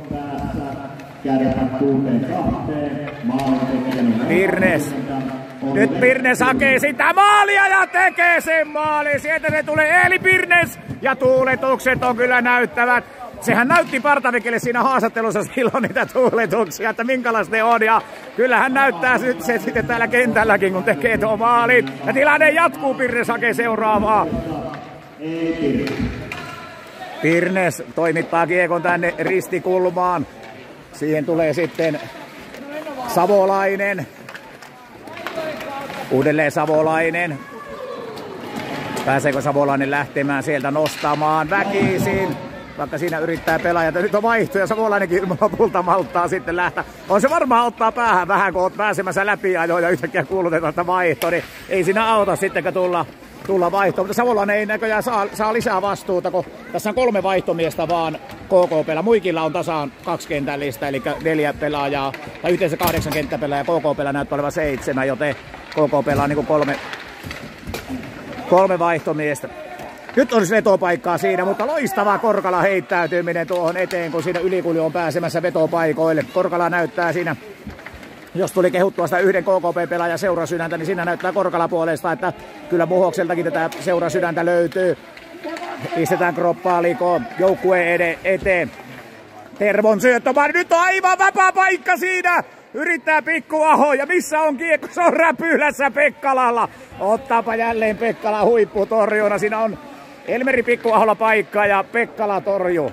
S1: Pirnes. Nyt Pirnes hakee sitä maalia ja tekee sen maali. Sieltä se tulee Eeli Pirnes. Ja tuuletukset on kyllä näyttävät. Sehän näytti Partavikille siinä haastattelussa silloin niitä tuuletuksia, että minkälaista ne on. Ja kyllähän näyttää nyt se sitten täällä kentälläkin, kun tekee tuo maalin. Ja tilanne jatkuu, Pirnes hakee seuraavaa. Pirnes toimittaa kiekon tänne ristikulmaan. Siihen tulee sitten Savolainen. Uudelleen Savolainen. Pääseekö Savolainen lähtemään sieltä nostamaan väkisin? Vaikka siinä yrittää pelaajat. Nyt on vaihto ja Savolainenkin lopulta malttaa sitten lähteä. On se varmaan ottaa päähän vähän, kun oot pääsemässä läpi ajoin ja yhtäkkiä kuulutetaan, että vaihto. Niin ei siinä auta sittenkään tulla, tulla vaihtoon. Mutta Savolainen ei näköjään saa, saa lisää vastuuta, kun tässä on kolme vaihtomiestä vaan K K P:llä. Muikilla on tasaan kaksi kentällistä, eli neljä pelaajaa, tai yhteensä kahdeksan kenttäpelaajaa. K K P:llä näyttää olevan seitsemän, joten K K P:llä on niin kuin kolme, kolme vaihtomiestä. Nyt olisi vetopaikkaa siinä, mutta loistava Korkala heittäytyminen tuohon eteen, kun siinä ylikulju on pääsemässä vetopaikoille. Korkala näyttää siinä, jos tuli kehuttua sitä yhden K K P-pelaajan seurasydäntä, niin siinä näyttää Korkala puolesta, että kyllä Muhokseltakin tätä seurasydäntä löytyy. Pistetään kroppaa likoon joukkueen eteen. Tervon syöttö, nyt on aivan vapaa paikka siinä. Yrittää Pikku Aho, ja missä on kiekko? Se on räpylässä Pekkalalla. Ottaapa jälleen Pekkala huipputorjuna. Siinä on Elmeri Pikku Aholla paikka ja Pekkala torjuu.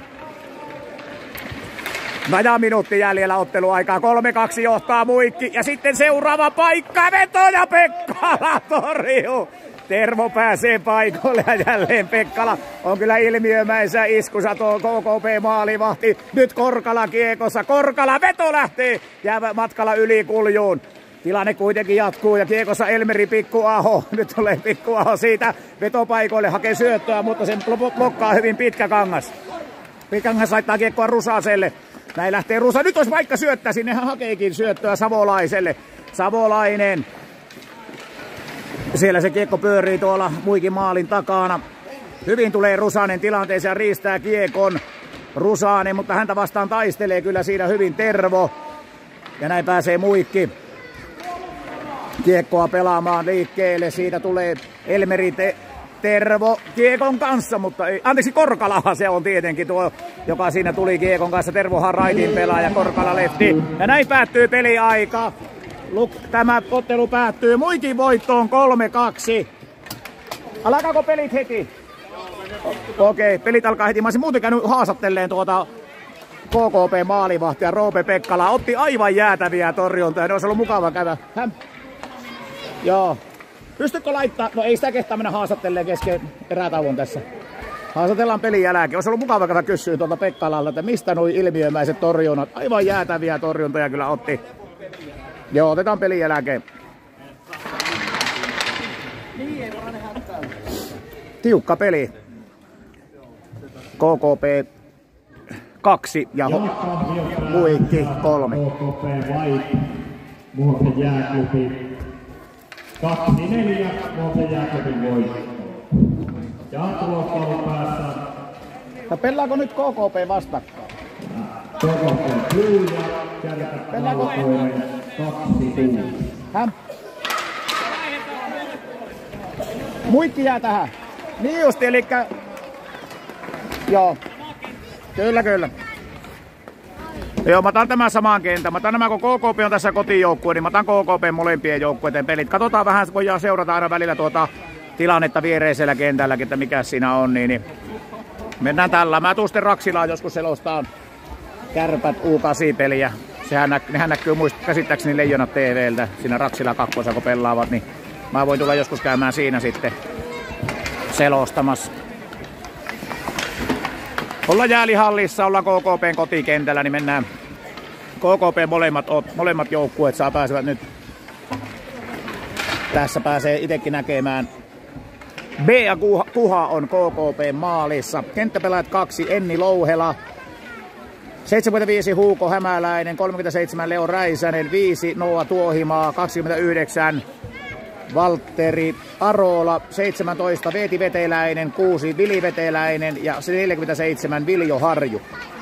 S1: Vajaa minuutti jäljellä otteluaikaa. kolme kaksi johtaa Muikki. Ja sitten seuraava paikka. Veto ja Pekkala torjuu. Tervo pääsee paikoille ja jälleen Pekkala on kyllä ilmiömäisä iskussa tuo K K P-maalivahti. Nyt Korkala kiekossa. Korkala veto lähtee jäävä matkalla ylikuljuun. Tilanne kuitenkin jatkuu ja kiekossa Elmeri Pikku Aho. Nyt tulee Pikku Aho siitä vetopaikoille, hakee syöttöä, mutta sen blokkaa hyvin pitkä kangas. Pitkä kangas laittaa kiekkoa Rusaselle. Näin lähtee Rusa. Nyt olisi paikka syöttää, sinne hän hakeekin syöttöä Savolaiselle. Savolainen. Siellä se kiekko pyörii tuolla Muikin maalin takana. Hyvin tulee Rusanen tilanteeseen ja riistää kiekon. Rusanen, mutta häntä vastaan taistelee kyllä siinä hyvin Tervo. Ja näin pääsee Muikki kiekkoa pelaamaan liikkeelle. Siitä tulee Elmeri Te- Tervo kiekon kanssa, mutta ei, anteeksi Korkalahan se on tietenkin tuo, joka siinä tuli kiekon kanssa. Tervohan raitin pelaaja, Korkala lefti. Ja näin päättyy peliaika. Tämä ottelu päättyy Muikin voittoon kolme kaksi. Alkaako pelit heti? Okei, okay, pelit alkaa heti. Mä olisin muuten käynyt haastatteleen tuota K K P-maalivahtia Roope Pekkala. Otti aivan jäätäviä torjuntoja. Ne olisi ollut mukava käydä. Häm? Joo. Pystytkö laittaa? No ei sitä kehtaa mennä haastatteleen kesken erätauon tässä. Haastatellaan pelin jälkeen. Olisi ollut mukava käydä kysyä tuolta Pekkalalta, että mistä nuo ilmiömäiset torjunnat. Aivan jäätäviä torjuntoja kyllä otti. Joo, otetaan pelin jälkeen. Tiukka peli. K K P kaksi ja Muikki kolme.
S2: K K P vai Muhoksen jääklubi kaksi neljä Muhoksen jääklubin voitto. Ja tulostaulu päässä.
S1: Ja pelaako nyt K K P vastakkain?
S2: K K P Blue ja Kärkät Valkoinen kaksi kuusi.
S1: Häm? Muikki jää tähän. Niin justi, elikkä... Joo. Kyllä, kyllä. Joo, mä otan tämän saman kentän. Mä otan nämä, kun K K P on tässä kotijoukkue, niin mä otan K K P molempien joukkueiden pelit. Katsotaan vähän, voidaan seurata aina välillä tuota tilannetta viereisellä kentälläkin, että mikä siinä on. Niin, niin. Mennään tällä. Mä tuun sitten Raksilaan joskus selostaan Kärpät U kahdeksan-peliä. Sehän nä- nehän näkyy muist- käsittääkseni Leijonat T V:ltä siinä Raksila kakkosa, kun pelaavat. Niin mä voin tulla joskus käymään siinä sitten selostamassa. Ollaan jäälihallissa, ollaan K K P:n kotikentällä, niin mennään K K P:n molemmat, molemmat joukkueet saa pääsevät nyt. Tässä pääsee itsekin näkemään. B ja Kuha on K K P:n maalissa. Kenttäpelaajat kaksi, Enni Louhela. seitsemänkymmentäviisi Huuko Hämäläinen, kolmekymmentäseitsemän Leo Räisänen, viisi Noa Tuohimaa, kaksikymmentäyhdeksän Valtteri Arola, seitsemäntoista Veeti Veteläinen, kuusi Vili Veteläinen ja neljäkymmentäseitsemän Viljo Harju.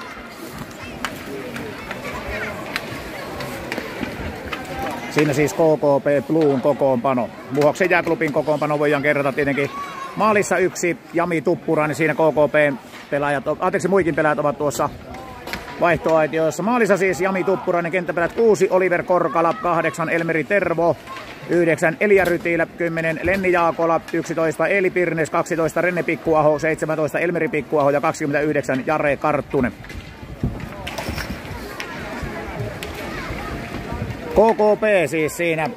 S1: Siinä siis K K P Bluun kokoonpano. Muhoksen jääklubin kokoonpano voidaan kerrata tietenkin. Maalissa yksi Jami Tuppurainen, siinä K K P pelaajat, anteeksi muikin pelaajat ovat tuossa vaihtoaitioissa. Maalissa siis Jami Tuppurainen, kenttäpelät kuusi Oliver Korkala, kahdeksan Elmeri Tervo, yhdeksän Elia Rytilä, kymmenen Lenni Jaakola, yksitoista Eeli Pirnes, kaksitoista Renne Pikkuaho, seitsemäntoista Elmeri Pikkuaho ja kaksikymmentäyhdeksän Jare Karttunen. K K P siis siinä.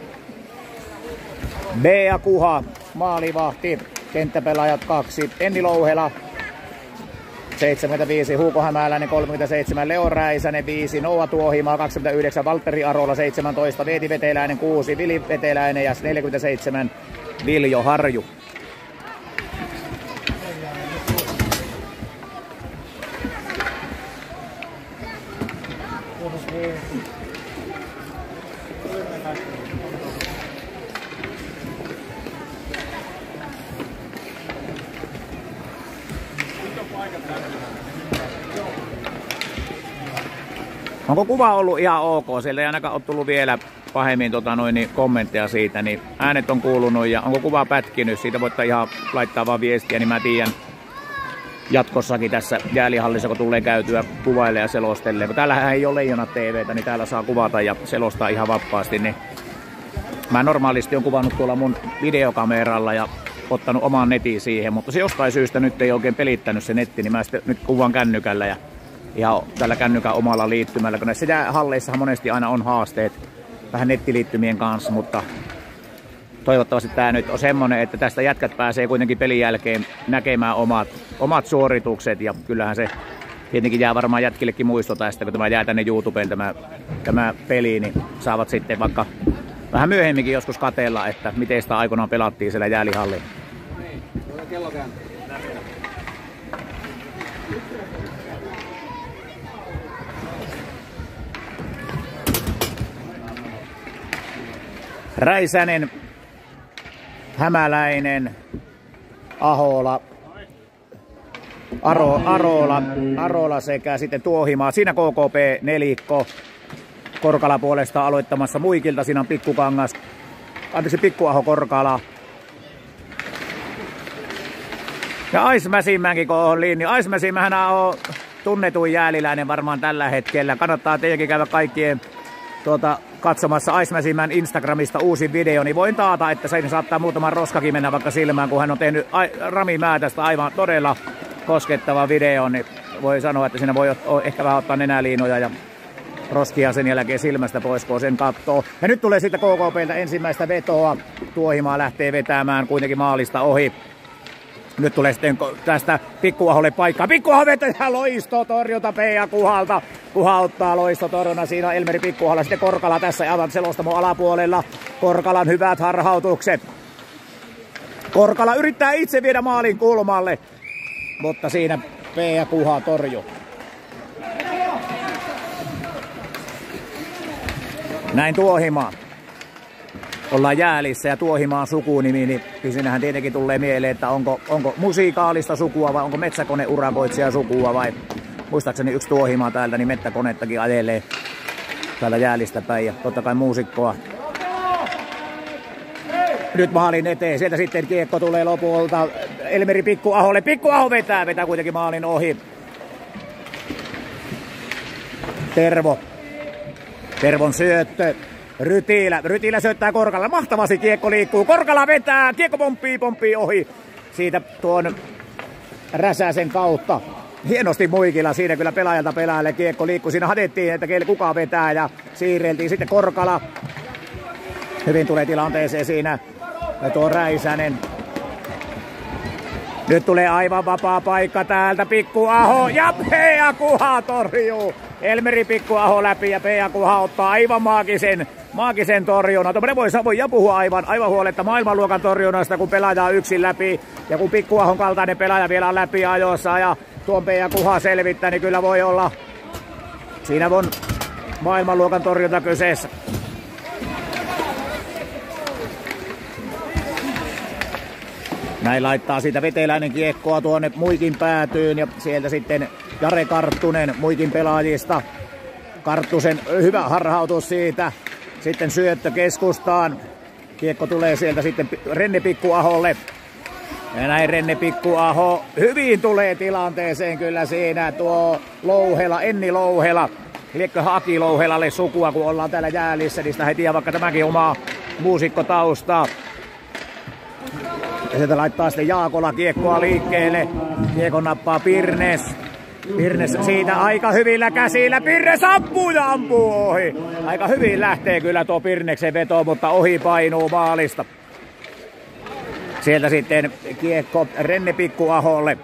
S1: Bea Kuha, maalivahti, kenttäpelaajat kaksi Enni Louhela, seitsemänkymmentäviisi Huuko Hämäläinen, kolmekymmentäseitsemän Leo Räisänen, viisi Noa Tuohimaa, kaksikymmentäyhdeksän Valtteri Arola, seitsemäntoista Veeti Veteläinen, kuusi Vili Veteläinen ja neljäkymmentäseitsemän Viljo Harju. Onko kuva ollut ihan ok? Sieltä ei ainakaan ole tullut vielä pahemmin tota noin, niin kommentteja siitä, niin äänet on kuulunut ja onko kuva pätkinyt? Siitä voitte ihan laittaa vaan viestiä, niin mä tiedän jatkossakin tässä jäälihallissa, kun tulee käytyä kuvaille ja selostelle. Kun täällähän ei ole Leijona T V:tä, niin täällä saa kuvata ja selostaa ihan vapaasti. Niin mä normaalisti on kuvannut tuolla mun videokameralla ja ottanut oman netin siihen, mutta se jostain syystä nyt ei oikein pelittänyt se netti, niin mä sitten nyt kuvan kännykällä ja ihan tällä kännykän omalla liittymällä, kun näissä halleissahan monesti aina on haasteet vähän nettiliittymien kanssa, mutta toivottavasti tämä nyt on semmonen, että tästä jätkät pääsee kuitenkin pelin jälkeen näkemään omat, omat suoritukset ja kyllähän se tietenkin jää varmaan jätkillekin muisto tästä, kun tämä jää tänne YouTubeen tämä, tämä peli, niin saavat sitten vaikka vähän myöhemminkin joskus katsella, että miten sitä aikoinaan pelattiin siellä jäälihallilla. Räisänen, Hämäläinen, Ahola, Aro, Arola, Arola sekä sitten Tuohimaa. Siinä K K P nelikko. Korkala puolesta aloittamassa Muikilta. Siinä on Pikkukangas, anteeksi Pikkuaho Korkala. Ja Aismäsimäänkin kun on linja. Aismäsimähän on tunnetuin jääliläinen varmaan tällä hetkellä. Kannattaa teidänkin käydä kaikkien tuota, katsomassa Aismäsimän Instagramista uusin video, niin voin taata, että se saattaa muutaman roskakin mennä vaikka silmään, kun hän on tehnyt Rami Määtästä aivan todella koskettava video, niin voi sanoa, että siinä voi ehkä vähän ottaa nenäliinoja ja roskia sen jälkeen silmästä pois, kun sen kattoo. Ja nyt tulee sitten K K P:ltä ensimmäistä vetoa. Tuohimaa lähtee vetämään kuitenkin maalista ohi. Nyt tulee sitten tästä Pikkuaholle paikkaa. Pikkuaho vetää loisto torjunta Pea Kuhalta. Kuha ottaa loistotorjunnan. Siinä on Elmeri Pikkuaholla. Sitten Korkala tässä aivan selostamon alapuolella. Korkalan hyvät harhautukset. Korkala yrittää itse viedä maalin kulmalle. Mutta siinä Pea Kuha torjuu. Näin Tuohimaa. Ollaan jäälissä ja Tuohimaan sukunimi, niin siinähän tietenkin tulee mieleen, että onko, onko musiikaalista sukua vai onko metsäkoneurakoitsija sukua vai muistaakseni yksi Tuohimaa täältä, niin mettäkonettakin ajelee täältä jäälistä päin ja totta kai muusikkoa. Nyt maalin eteen, sieltä sitten kiekko tulee lopulta Elmeri Pikkuaholle. Pikkuaho vetää, vetää kuitenkin maalin ohi. Tervo. Tervon syöttö. Rytilä. Rytilä syöttää Korkala. Mahtavasti kiekko liikkuu. Korkala vetää. Kiekko pomppii, pomppii ohi. Siitä tuon Räsäsen kautta. Hienosti Muikilla. Siinä kyllä pelaajalta pelaajalle kiekko liikkuu. Siinä hadettiin, että kuka vetää ja siirreltiin. Sitten Korkala. Hyvin tulee tilanteeseen siinä. Ja tuo Räisänen. Nyt tulee aivan vapaa paikka täältä. Pikkuaho ja Pea Kuha torjuu. Elmeri Pikkuaho läpi ja Pea Kuha ottaa aivan maagisen, maagisen torjunnan. Tuommoinen voi, voi ja puhua aivan, aivan huoletta maailmanluokan torjunnasta, kun pelaaja on yksin läpi. Ja kun Pikkuahon kaltainen pelaaja vielä on läpi ajossa ja tuon Pea Kuha selvittää, niin kyllä voi olla Siinä on maailmanluokan torjunta kyseessä. Näin laittaa siitä Veteläinen kiekkoa tuonne Muikin päätyyn ja sieltä sitten Jare Karttunen Muikin pelaajista. Karttusen hyvä harhautus siitä. Sitten syöttö keskustaan. Kiekko tulee sieltä sitten Renne Pikkuaholle. Ja näin Renne Pikkuaho hyvin tulee tilanteeseen kyllä siinä tuo Louhela, Enni Louhela. Liekkö haki Louhelalle sukua, kun ollaan täällä Jäälissä, niin sitä heti vaikka tämäkin omaa muusikkotaustaa. Ja sieltä laittaa sitten Jaakola kiekkoa liikkeelle. Kiekon nappaa Pirnes. Pirnes siitä aika hyvillä käsillä. Pirnes ampuu ja ampuu ohi. Aika hyvin lähtee kyllä tuo Pirneksen veto, mutta ohi painuu maalista. Sieltä sitten kiekko Renne Pikkuaholle.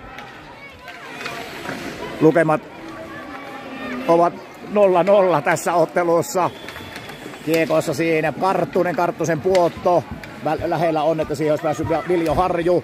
S1: Lukemat ovat nolla nolla tässä ottelussa. Kiekossa siinä Karttunen, Karttusen puotto. Lähellä on, että siihen olisi päässyt Viljo Harju.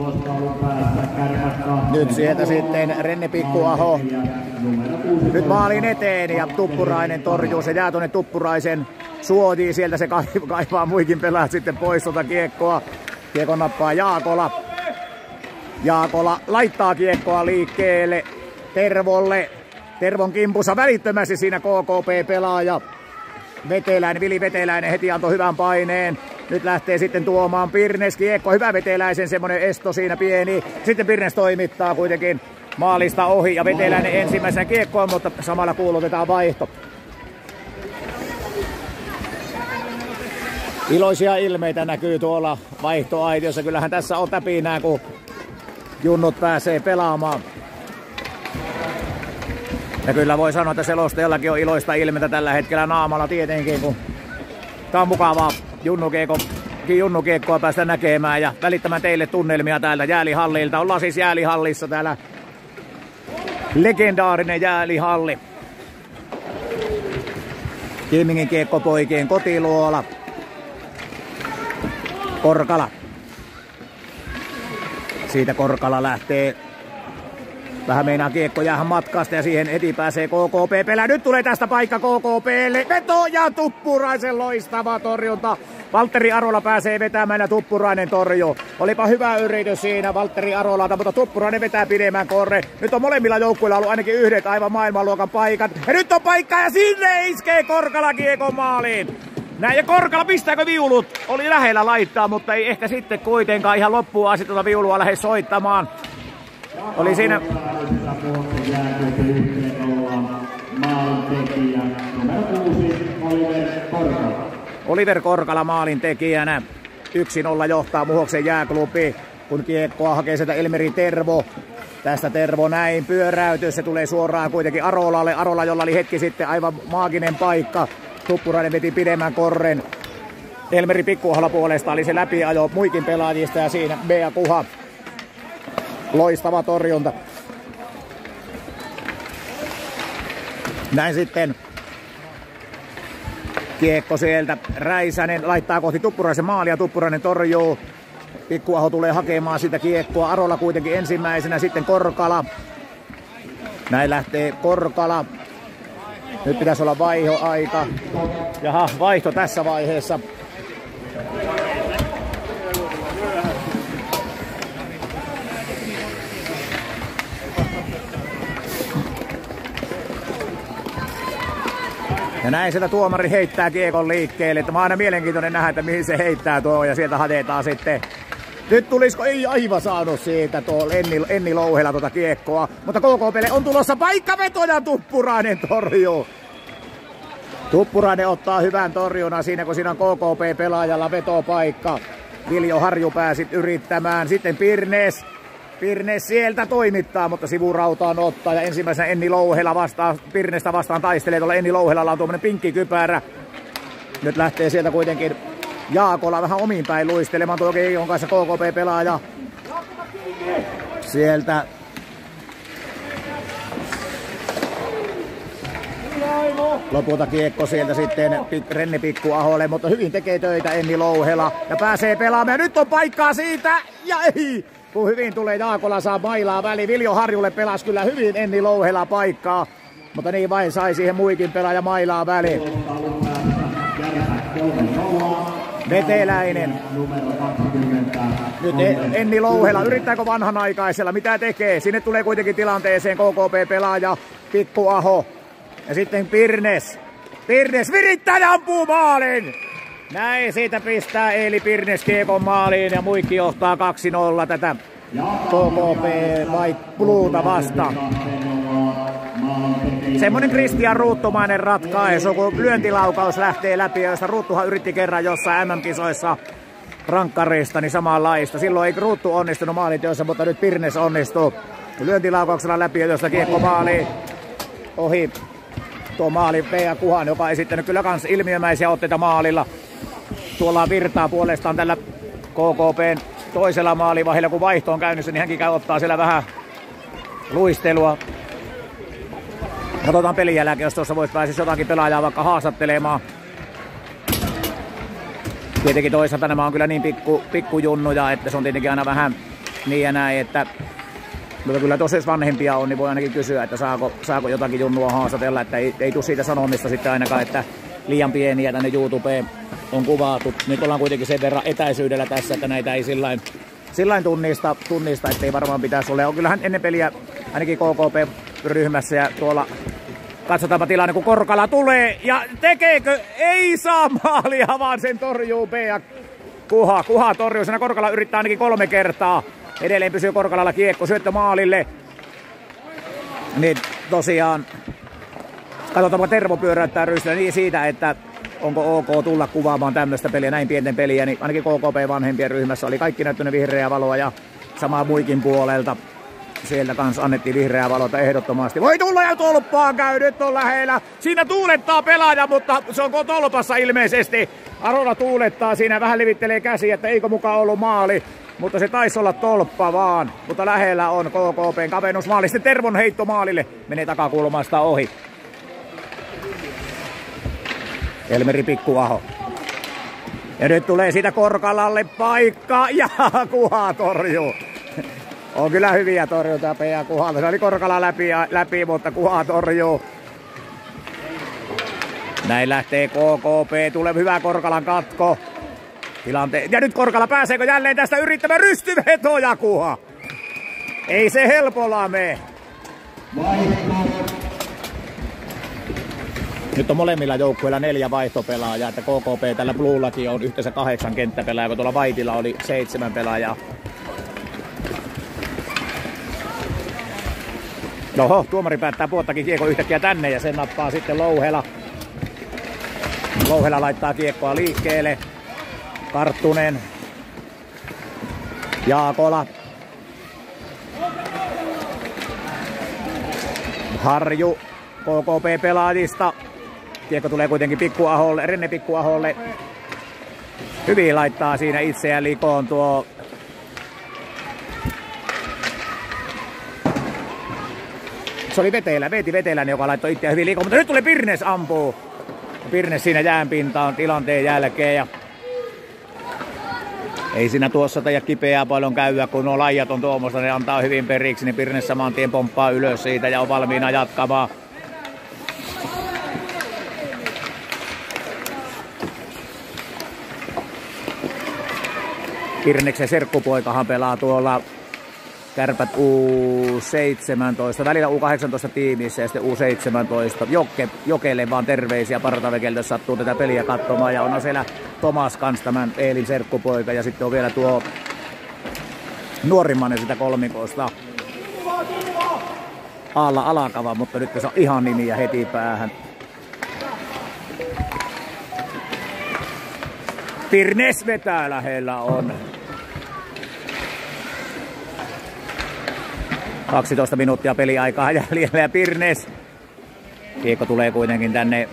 S1: Nyt sieltä sitten Renne Pikkuaho. Nyt maalin eteen ja Tuppurainen torjuu. Se jää tuonne Tuppuraisen suojiin. Sieltä se kaivaa Muikin pelaat sitten pois tuota kiekkoa. Kiekon nappaa Jaakola. Jaakola laittaa kiekkoa liikkeelle Tervolle. Tervon kimpussa välittömästi siinä K K P-pelaaja. Veteläinen, Vili Veteläinen heti antoi hyvän paineen. Nyt lähtee sitten tuomaan Pirnes kiekko. Hyvä Veteläisen semmonen esto siinä pieni. Sitten Pirnes toimittaa kuitenkin maalista ohi ja Veteläinen ensimmäisenä kiekkoon, mutta samalla kuulutetaan vaihto. Iloisia ilmeitä näkyy tuolla vaihtoaitiossa. Kyllähän tässä on täpinää, kun junnut pääsee pelaamaan. Ja kyllä voi sanoa, että selostajallakin on iloista ilmettä tällä hetkellä naamalla tietenkin, kun tää on mukavaa junnukiekko, junnukiekkoa päästä näkemään ja välittämään teille tunnelmia täältä Jäälihallilta. Ollaan siis Jäälihallissa täällä. Legendaarinen Jäälihalli. Kiimingin kiekkopoikien kotiluola. Korkala. Siitä Korkala lähtee. Vähän meinaa kiekko jäähän matkasta ja siihen heti pääsee K K P pelää. Nyt tulee tästä paikka K K P:lle. Veto ja Tuppuraisen loistava torjunta. Valtteri Arola pääsee vetämään ja Tuppurainen torjuu. Olipa hyvä yritys siinä Valtteri Arolalta, mutta Tuppurainen vetää pidemmän korre. Nyt on molemmilla joukkueilla ollut ainakin yhdet aivan maailmanluokan paikat. Ja nyt on paikka ja sinne iskee Korkala kiekon maaliin. Näin ja Korkala pistääkö viulut? Oli lähellä laittaa, mutta ei ehkä sitten kuitenkaan ihan loppuun asti tuota viulua lähde soittamaan. Oli siinä Oliver Korkala maalin tekijänä. yksi nolla johtaa Muhoksen jääklubi, kun kiekkoa hakee sieltä Elmeri Tervo. Tästä Tervo näin pyöräytys. Se tulee suoraan kuitenkin Arolalle. Arola, jolla oli hetki sitten aivan maaginen paikka. Tuppurainen veti pidemmän korren. Elmeri Pikkuaholla puolesta oli se läpiajo Muikin pelaajista ja siinä Bea Kuha. Loistava torjunta. Näin sitten kiekko sieltä. Räisänen laittaa kohti Tuppuraisen maalia. Tuppurainen torjuu. Pikkuaho tulee hakemaan sitä kiekkoa. Arola kuitenkin ensimmäisenä. Sitten Korkala. Näin lähtee Korkala. Nyt pitäisi olla vaihtoaika. Jaha, vaihto tässä vaiheessa. Ja näin sieltä tuomari heittää kiekon liikkeelle. Että mä oon aina mielenkiintoinen nähdä, että mihin se heittää tuo. Ja sieltä hatetaan sitten. Nyt tulisiko, ei aivan saanut siitä tuo Enni, Enni Louhela tuota kiekkoa. Mutta K K P:lle on tulossa paikkaveto ja Tuppurainen torjuu. Tuppurainen ottaa hyvän torjunnan siinä, kun siinä on K K P-pelaajalla vetopaikka. Viljo Harju pääsi yrittämään. Sitten Pirnes. Pirnes sieltä toimittaa, mutta sivurautaan ottaa. Ja ensimmäisenä Enni Louhela vastaan, Pirnestä vastaan taistelee. Tuolla Enni Louhelalla on tuommoinen pinkki kypärä. Nyt lähtee sieltä kuitenkin Jaakola vähän omiin päin luistelemaan. Tuo Kiikon kanssa K K P-pelaaja. Sieltä lopulta kiekko sieltä sitten Renne Pikkuaholle, mutta hyvin tekee töitä Enni Louhela ja pääsee pelaamaan. Ja nyt on paikkaa siitä ja ei! Kun hyvin tulee Jaakola saa mailaa väliin. Viljo Harjulle pelasi kyllä hyvin Enni Louhela paikkaa. Mutta niin vain sai siihen muikin pelaaja mailaa väliin. Veteläinen. Nyt Enni Louhela, yrittääkö vanhanaikaisella, mitä tekee? Sinne tulee kuitenkin tilanteeseen K K P-pelaaja Pikku Aho. Ja sitten Pirnes. Pirnes virittää ja ampuu maalin! Näin siitä pistää Eeli Pirnes kiekon maaliin ja Muikki johtaa kaksi nolla tätä K K P vai Bluuta vastaan. Semmonen Kristian Ruuttumainen ratkaisu, kun lyöntilaukaus lähtee läpi, josta Ruuttuhan yritti kerran jossain M M-kisoissa rankkarista, niin samanlaista. Silloin ei Ruuttu onnistunut maalinteossa, mutta nyt Pirnes onnistuu. Lyöntilaukauksella läpi, josta kiekko maaliin ohi. Tuo maali P A Kuhan, joka on esittänyt kyllä kans ilmiömäisiä otteita maalilla. Tuolla Virtaa puolestaan tällä K K P:n toisella maalivahilla, kun vaihto on käynnissä, niin hänkin käy ottaa siellä vähän luistelua. Katsotaan pelin jälkeen, jos tuossa voisi pääsisi jotakin pelaajaa vaikka haastattelemaan. Tietenkin toisaalta nämä on kyllä niin pikku, pikkujunnuja, että se on tietenkin aina vähän niin ja näin, että mutta kyllä tosiaan jos vanhempia on, niin voi ainakin kysyä, että saako, saako jotakin junnua haastatella, että ei, ei tule siitä sanomista sitten ainakaan, että liian pieniä tänne YouTubeen on kuvattu. Nyt ollaan kuitenkin sen verran etäisyydellä tässä, että näitä ei sillain, sillain tunnista, tunnista, ettei varmaan pitäisi olla. On kyllähän ennen peliä ainakin K K P-ryhmässä ja tuolla katsotaanpa tilanne, kun Korkala tulee ja tekeekö? Ei saa maalia, vaan sen torjuu P A Kuha. Kuha torjuu, siinä Korkala yrittää ainakin kolme kertaa. Edelleen pysyy Korkalalla kiekko, syöttö maalille. Niin tosiaan, katsotaanpa Tervo pyöräyttää rystyä niin siitä, että onko ok tulla kuvaamaan tämmöistä peliä, näin pienten peliä, niin ainakin K K P vanhempien ryhmässä oli kaikki näyttänyt vihreää valoa ja samaa Muikin puolelta. Sieltä kanssa annettiin vihreää valota ehdottomasti. Voi tulla ja tolppaan käy, nyt on lähellä. Siinä tuulettaa pelaaja, mutta se onko tolpassa ilmeisesti. Arola tuulettaa siinä, vähän levittelee käsiä, että eikö mukaan ollut maali. Mutta se taisi olla tolppa vaan. Mutta lähellä on K K P:n kavennusmaali. Sitten Tervon heitto maalille. Menee takakulmasta ohi. Elmeri Pikkuaho. Ja nyt tulee siitä Korkalalle paikka. Ja Kuha torjuu. On kyllä hyviä torjuntaa P A Kuhalta. Se oli Korkala läpi, läpi, mutta Kuha torjuu. Näin lähtee K K P. Tulee hyvä Korkalan katko. Tilante- ja nyt Korkala pääseekö jälleen tästä yrittämään rystyveto ja Kuha. Ei se helpolla mene. Nyt on molemmilla joukkueilla neljä vaihtopelaajaa, että K K P tällä Bluellakin on yhteensä kahdeksan kenttäpelaajaa, kun tuolla Vaitilla oli seitsemän pelaajaa. Oho, tuomari päättää puottakin kiekko yhtäkkiä tänne ja sen nappaa sitten Louhela. Louhela laittaa kiekkoa liikkeelle. Karttunen. Jaakola. Harju K K P-pelaajista. Kiekko tulee kuitenkin Pikkuaholle, Renne Pikkuaholle. Hyvin laittaa siinä itseään likoon tuo se oli Vetelä, Veeti Veteläinen, joka laittoi itseään hyvin liikoon, mutta nyt tuli Pirnes ampuu. Pirnes siinä jäänpintaan tilanteen jälkeen ja ei siinä tuossa taida kipeää paljon käydä, kun nuo lajat on tuommoista, ne antaa hyvin periksi, niin Pirnes saman tien pomppaa ylös siitä ja on valmiina jatkamaan. Pirneksen serkkupoikahan pelaa tuolla Kärpät U seitsemäntoista, välillä U kahdeksantoista tiimissä ja sitten U seitsemäntoista. Jokke, Jokelle vaan terveisiä Partavekeltä, jos sattuu tätä peliä katsomaan. Ja on siellä Tomas kans tämän Eelin serkkupoika ja sitten on vielä tuo nuorimmainen sitä kolmikosta. Alla Alakava, mutta nyt se on ihan nimiä heti päähän. Pirnes vetää lähellä on. kaksitoista minuuttia peliaikaa jäljellä ja Pirnes. Kiekko tulee kuitenkin tänne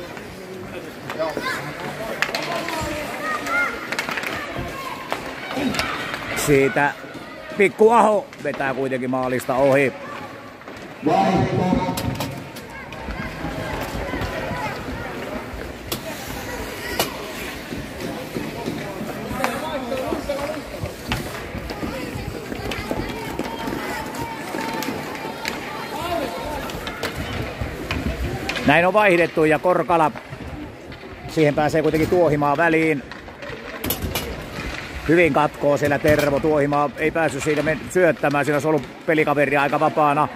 S1: siitä Pikkuaho vetää kuitenkin maalista ohi. Näin on vaihdettu ja Korkala, siihen pääsee kuitenkin Tuohimaa väliin. Hyvin katkoo siellä Tervo. Tuohimaa ei päässyt siitä syöttämään, siinä olisi ollut pelikaveria aika vapaana.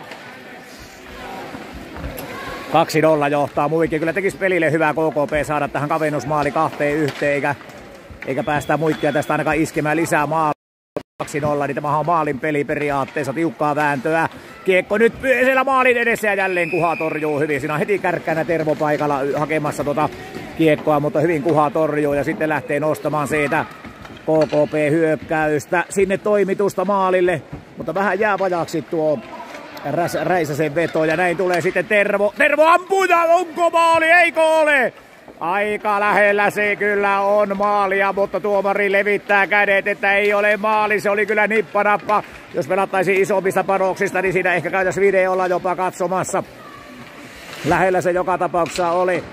S1: kaksi nolla johtaa Muikki. Kyllä tekisi pelille hyvää K K P saada tähän kavennusmaali kahteen yhteen, eikä, eikä päästä Muikkia tästä ainakaan iskemään lisää maalia. kaksi nolla, niin tämä on maalin peli periaatteessa, tiukkaa vääntöä. Kiekko nyt siellä maalin edessä ja jälleen Kuha torjuu hyvin. Siinä on heti kärkkänä Tervo paikalla hakemassa tuota kiekkoa, mutta hyvin Kuha torjuu ja sitten lähtee nostamaan siitä K K P-hyökkäystä sinne toimitusta maalille, mutta vähän jää vajaksi tuo Räisäsen veto ja näin tulee sitten Tervo. Tervo ampuu ja onko maali? Eikö ole? Aika lähellä se kyllä on maalia, mutta tuomari levittää kädet, että ei ole maali. Se oli kyllä nippanappa. Jos pelattaisiin isommista panoksista, niin siinä ehkä käytäisiin videolla jopa katsomassa. Lähellä se joka tapauksessa oli.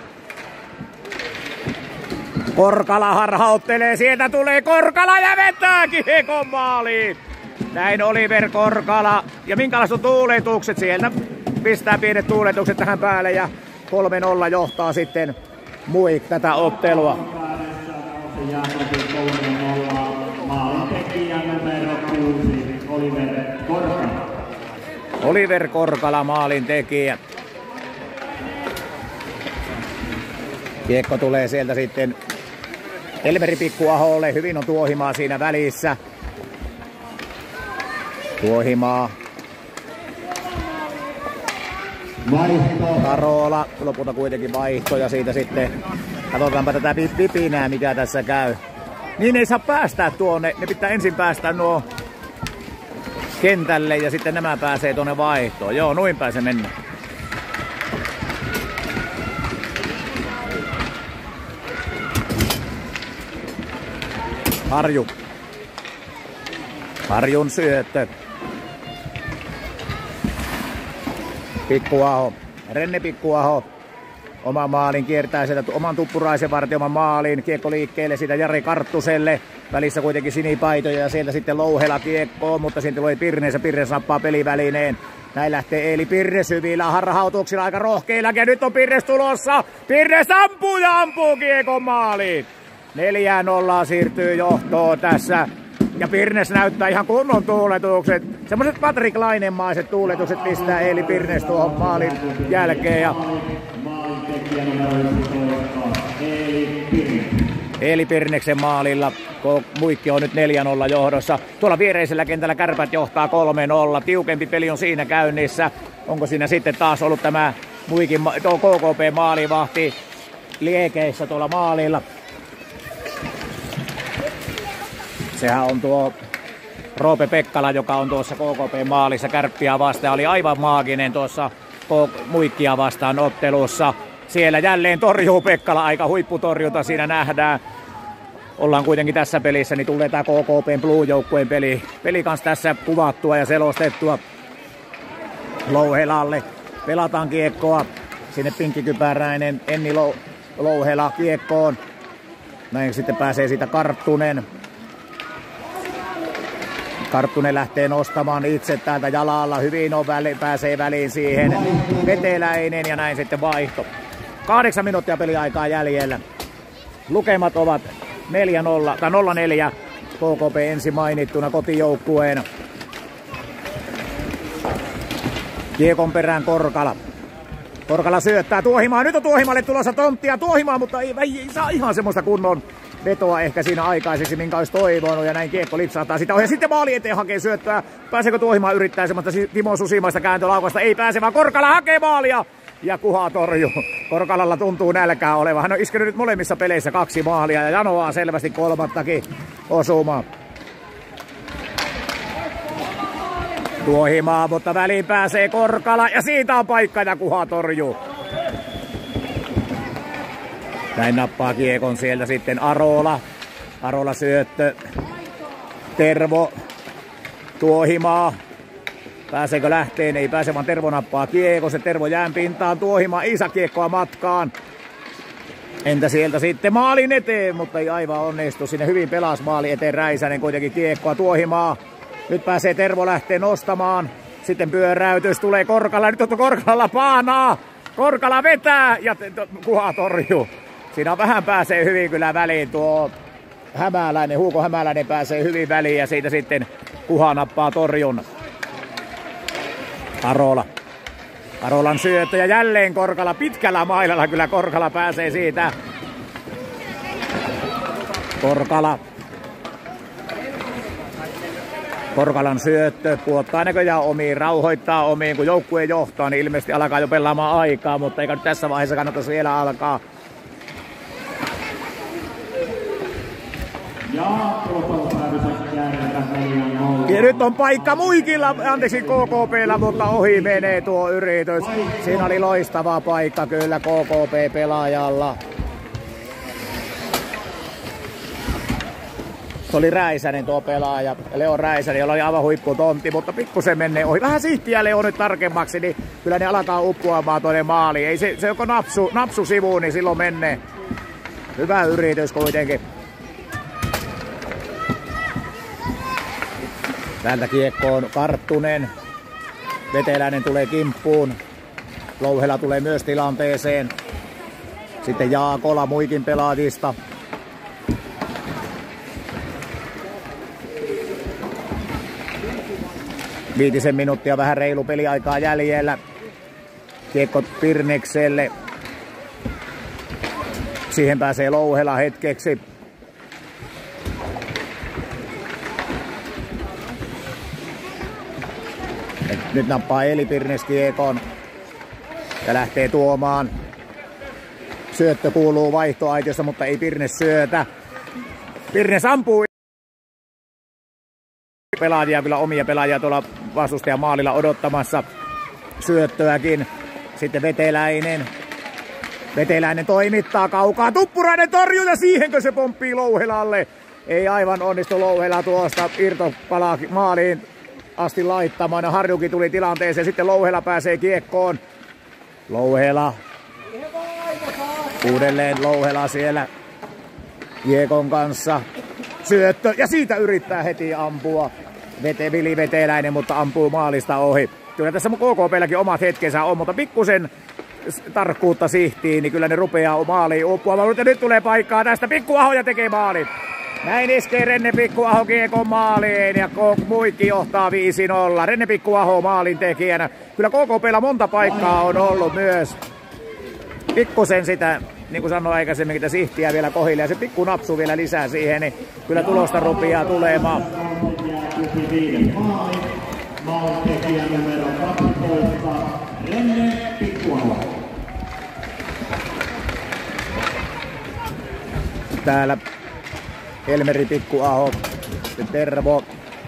S1: Korkala harhauttelee, sieltä tulee Korkala ja vetää kiekon maaliin. Näin Oliver Korkala. Ja minkälaiset tuuletukset sieltä? Pistää pienet tuuletukset tähän päälle ja kolme nolla johtaa sitten Muik tätä ottelua. Oliver Korkala maalin tekijä. Kiekko tulee sieltä sitten Elmeri Pikkuaholle. Hyvin on Tuohimaa siinä välissä. Tuohimaa. Tarola. Lopulta kuitenkin vaihto ja siitä sitten katsotaanpa tätä pipinää mikä tässä käy. Niin ei saa päästää tuonne. Ne pitää ensin päästää nuo kentälle ja sitten nämä pääsee tuonne vaihtoon. Joo, noin pääsee mennä. Harju. Harjun syöttö. Pikkuaho. Renne Pikkuaho. Oma maalin kiertää sieltä oman Tuppuraisen vartioman maaliin. Kiekko liikkeelle siitä Jari Karttuselle. Välissä kuitenkin sinipaitoja ja sieltä sitten Louhela kiekkoon, mutta siitä tulee Pirnes ja Pirnes nappaa pelivälineen. Näin lähtee Eeli Pirnes hyvillä harhautuksilla aika rohkeilla ja nyt on Pirnes tulossa. Pirnes ampuu ja ampuu kiekon maaliin. neljä nolla siirtyy johtoon tässä. Ja Pirnes näyttää ihan kunnon tuuletukset. Semmoiset Patrik Lainenmaiset tuuletukset pistää Eeli Pirnes tuohon maalin jälkeen. Ja Eeli Pirneksen maalilla. Muikki on nyt neljä nolla johdossa. Tuolla viereisellä kentällä Kärpät johtaa kolme nolla. Tiukempi peli on siinä käynnissä. Onko siinä sitten taas ollut tämä Muikin K K P maalivahti liekeissä tuolla maalilla? Sehän on tuo Roope Pekkala, joka on tuossa K K P maalissa Kärppiä vastaan. Oli aivan maaginen tuossa Muikkia vastaan ottelussa. Siellä jälleen torjuu Pekkala, aika huipputorjunta siinä nähdään. Ollaan kuitenkin tässä pelissä, niin tulee tää K K P:n Blue-joukkueen peli. Peli kanssa tässä kuvattua ja selostettua Louhelalle. Pelataan kiekkoa. Sinne pinkkikypäräinen Enni Louhela kiekkoon. Näin sitten pääsee siitä Karttunen. Karttunen lähtee nostamaan itse täältä jalalla. Hyvin on väli, pääsee väliin siihen. Veteläinen ja näin sitten vaihto. Kahdeksan minuuttia peliaikaa jäljellä. Lukemat ovat neljä nolla tai nolla neljä. K K P ensin mainittuna kotijoukkueena. Kiekon perään Korkala. Korkala syöttää Tuohimaa. Nyt on Tuohimalle tulossa tonttia Tuohimaa, mutta ei, ei, ei saa ihan semmoista kunnon vetoa ehkä siinä aikaiseksi, minkä olisi toivonut. Ja näin kiekko lipsahtaa sitä ohi. Ja sitten maali eteen hakee syöttöä. Pääseekö Tuohimaa yrittää semmoista Timo Susimaista kääntölaukasta? Ei pääse, vaan Korkala hakee maalia. Ja Kuha torjuu. Korkalalla tuntuu nälkää olevan. Hän on iskenyt nyt molemmissa peleissä kaksi maalia ja janoaa selvästi kolmattakin osumaa. Tuohimaa, mutta väliin pääsee Korkala ja siitä on paikka ja Kuha torjuu. Näin nappaa kiekon sieltä sitten Arola. Arola syöttö. Tervo. Tuohimaa. Pääseekö lähteen? Ei pääse, vaan Tervo nappaa kiekon. Se Tervo jään pintaan. Tuohimaa Iisa kiekkoa matkaan. Entä sieltä sitten maalin eteen, mutta ei aivan onnistu. Sinne hyvin pelasi maali eteen Räisänen kuitenkin kiekkoa. Tuohimaa. Nyt pääsee Tervo lähtee nostamaan. Sitten pyöräytys tulee Korkalla. Nyt on Korkalla paanaa. K Korkala vetää ja Kuha torjuu. Siinä on vähän pääsee hyvin kyllä väliin tuo Hämäläinen, Huuko Hämäläinen pääsee hyvin väliin ja siitä sitten Kuha nappaa torjun. Arola. Arolan syöttö ja jälleen Korkala pitkällä mailalla kyllä Korkala pääsee siitä. Korkala. Korkalan syöttö puottaa näköjään omiin, rauhoittaa omiin, kun joukkue johtaa, niin ilmeisesti alkaa jo pelaamaan aikaa, mutta eikä nyt tässä vaiheessa kannattaisi vielä alkaa. Ja nyt on paikka Muikilla, anteeksi K K P:llä, mutta ohi menee tuo yritys. Siinä oli loistava paikka kyllä K K P-pelaajalla. Se oli Räisänen tuo pelaaja, Leo Räisänen, jolla oli aivan huipputontti, mutta pikkusen menee ohi. Vähän sihtiä Leo nyt tarkemmaksi, niin kyllä ne alkaa uppuamaan tuonne maaliin. Ei se, se joko napsu, napsu sivuun, niin silloin menee. Hyvä yritys kuitenkin. Täältä kiekkoon Karttunen. Veteläinen tulee kimppuun. Louhela tulee myös tilanteeseen. Sitten Jaakola Muikin pelaajista. Viitisen minuuttia, vähän reilu peliaikaa jäljellä. Kiekko Pirnekselle. Siihen pääsee Louhela hetkeksi. Nyt nappaa Eli Pirnes kiekon. Ja lähtee tuomaan. Syöttö kuuluu vaihtoaitiosta, mutta ei Pirnes syötä. Pirnes ampuu. Pelaajia, kyllä omia pelaajia tuolla vastustajan maalilla odottamassa syöttöäkin. Sitten Veteläinen. Veteläinen toimittaa kaukaa. Tuppurainen torjuu ja siihenkö se pomppii Louhelalle. Ei aivan onnistu Louhela tuosta irtopalaa maaliin asti laittamaan. Ja Harjukin tuli tilanteeseen. Sitten Louhela pääsee kiekkoon. Louhela. Uudelleen Louhela siellä kiekon kanssa. Syöttö ja siitä yrittää heti ampua. Vete, Vili Veteläinen, mutta ampuu maalista ohi. Kyllä tässä K K P:lläkin omat hetkensä on, mutta pikkusen tarkkuutta sihtiin, niin kyllä ne rupeaa maaliin uppuamaan. Mutta nyt tulee paikkaa tästä. Pikkuaho ja tekee maalin. Näin iskee Renne Pikkuaho kiekon maaliin ja Muikki johtaa viisi nolla. Renne Pikkuaho maalin tekijänä. Kyllä K K P:llä monta paikkaa on ollut myös. Pikkusen sitä, niin kuin sanoin aikaisemmin, että sihtiä vielä kohille ja se pikku napsu vielä lisää siihen, niin kyllä tulosta rupeaa tulemaan.
S2: Maalintekijä numero kaksitoista, Renne Pikkuaho.
S1: Täällä Elmeri Pikkuaho, Tervo.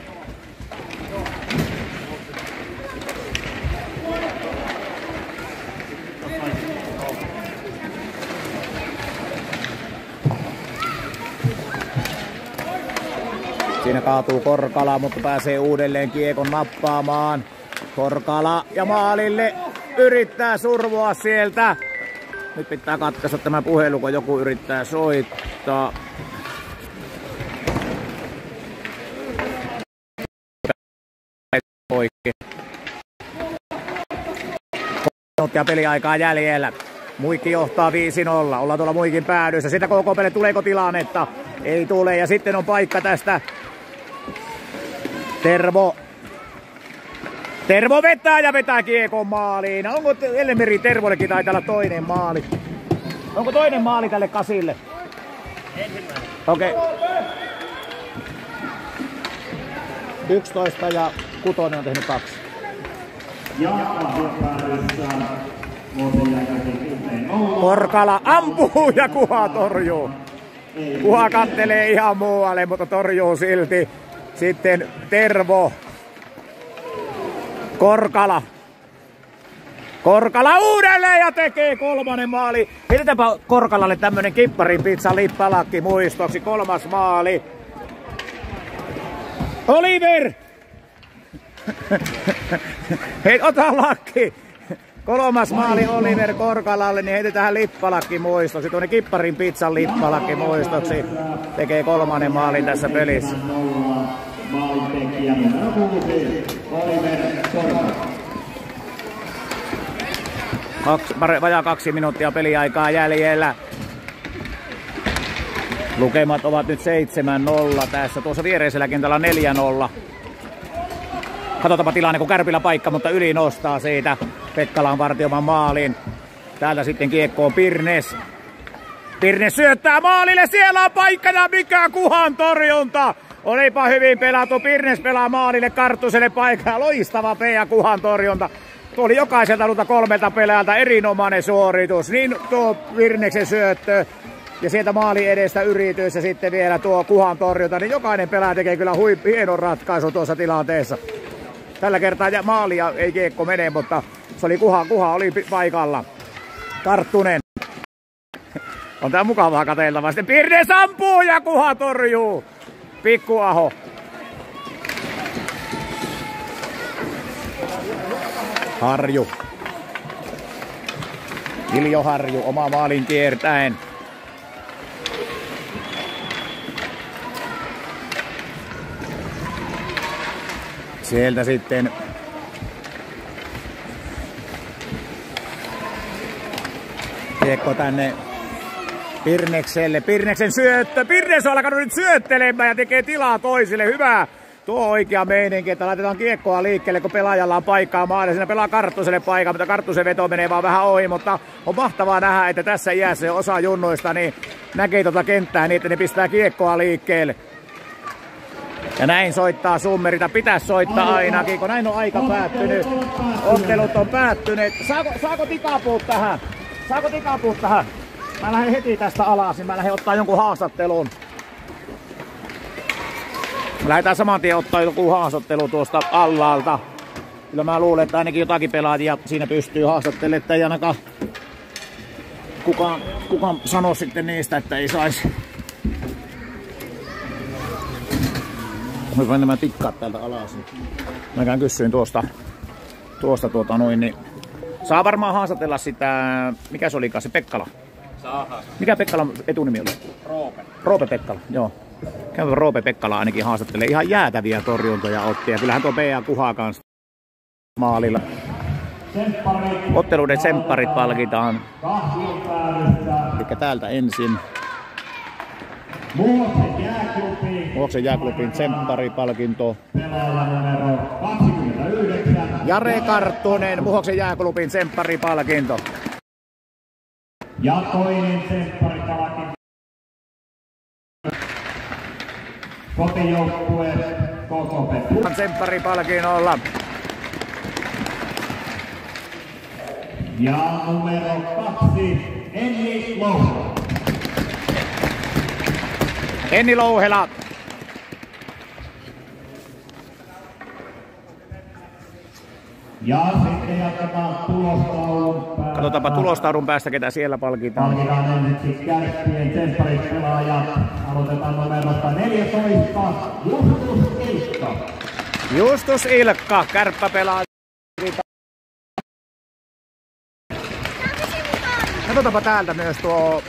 S1: Siinä kaatuu Korkala, mutta pääsee uudelleen kiekon nappaamaan. Korkala ja maalille yrittää survoa sieltä. Nyt pitää katkaista tämä puhelu, kun joku yrittää soittaa. Poikki. Minuuttia peliaikaa jäljellä. Muikki johtaa viisi nolla. Ollaan tuolla Muikin päädyssä. Sitä K K P:lle tuleeko tilannetta? Ei tule. Ja sitten on paikka tästä. Tervo. Tervo vetää ja vetää kiekon maaliin. Onko Elmeri Tervollekin taitaa olla toinen maali? Onko toinen maali tälle Kasille? Ensimmäinen. Okei. Okay. yksitoista ja Kutonen on tehnyt kaksi. Korkala ampuu ja Kuha torjuu. Kuha kattelee ihan muualle, mutta torjuu silti. Sitten Tervo. Korkala. Korkala uudelleen ja tekee kolmannen maali. Heitetäänpä Korkalalle tämmönen kipparin pizza lippalakki muistoksi. Kolmas maali. Oliver! Hei, ota lakki! Kolmas maali Oliver Korkalalle, niin heitetään lippalakki muistoksi. Tuonne kipparin pizzan lippalakki muistoksi. Tekee kolmannen maalin tässä pelissä. Maalintekijä numero kuusi, Oliver Korkala. Kaksi, vajaa kaksi minuuttia peliaikaa jäljellä. Lukemat ovat nyt seitsemän nolla tässä. Tuossa viereisellä kentällä neljä nolla. Katsotaanpa tilanne, kun Kärpillä paikka, mutta yli nostaa siitä Pekkalan vartioman maaliin. Täältä sitten kiekko on Pirnes. Pirnes syöttää maalille, siellä on paikka ja mikä Kuhan torjunta! Olipa hyvin pelattu, Pirnes pelaa maalille Karttuselle paikkaa, loistava P ja Kuhan torjunta. Tuo oli jokaiselta tuolta kolmelta pelaajalta erinomainen suoritus, niin tuo Pirneksen syöttö ja sieltä maali edestä yritys ja sitten vielä tuo Kuhan torjunta, niin jokainen pelaaja tekee kyllä hui, hienon ratkaisu tuossa tilanteessa. Tällä kertaa maalia ei kiekko mene, mutta se oli Kuha, Kuha oli paikalla. Karttunen. On tää mukavaa kateiltavaa. Sitten Pirnes ampuu ja Kuha torjuu. Pikkuaho. Harju. Iljo Harju oma maalin kiertäen. Sieltä sitten kiekko tänne Pirnekselle. Pirneksen syöttö. Pirnes on alkanut nyt syöttelemään ja tekee tilaa toisille. Hyvä. Tuo on oikea meininki, että laitetaan kiekkoa liikkeelle, kun pelaajalla on paikkaa maali. Siinä pelaa Karttuselle paikkaa, mutta Karttusen veto menee vaan vähän ohi. Mutta on mahtavaa nähdä, että tässä iässä jo osa junnoista niin näkee tuota kenttää niin, että ne pistää kiekkoa liikkeelle. Ja näin soittaa Summerita. Pitäisi soittaa ainakin, kun näin on aika päättynyt. Ottelut on päättyneet. Saako, saako tikapuut tähän? Saako tikapuut tähän? Mä lähden heti tästä alas, niin mä lähden ottaa jonkun haastattelun. Me lähdetään saman tien ottaa joku haastattelu tuosta allalta. Kyllä mä luulen, että ainakin jotakin pelaajia siinä pystyy haastattelemaan, että ei ainakaan kukaan, kukaan sano sitten niistä, että ei saisi. Mä voin nämä tikkaat täältä alas. Mä käyn kysyin tuosta, tuosta tuota noin, niin saa varmaan haastatella sitä, mikä se olikaan, se Pekkala. Saa. Mikä Pekkalan etunimi oli?
S3: Roope.
S1: Roope Pekkala, joo. Käy Roope Pekkala ainakin haastattelee. Ihan jäätäviä torjuntoja otti. Ja kyllähän tuo P A Kuha kanssa maalilla. Otteluiden tsempparit palkitaan. Eli täältä ensin. Muhoksen jääklubin tsempparipalkinto. Jare Karttunen, Muhoksen jääklubin tsempparipalkinto.
S2: Ja toinen tsempparipalkinto. Kotijoukkue K K P.
S1: Tsempparipalkinnolla.
S2: Ja numero kaksi, Enni Louhela.
S1: Enni Louhela.
S2: Ja sitten jatketaan tulostaulun päästä.
S1: Katsotaanpa tulostaulun päästä, ketä siellä palkitaan.
S2: Palkitaan ensiksi Kärppien tsempparipelaajat. Aloitetaan numerosta neljätoista, Justus Ilkka.
S1: Justus Ilkka, kärppäpelaaja. Katsotaanpa täältä myös tuo.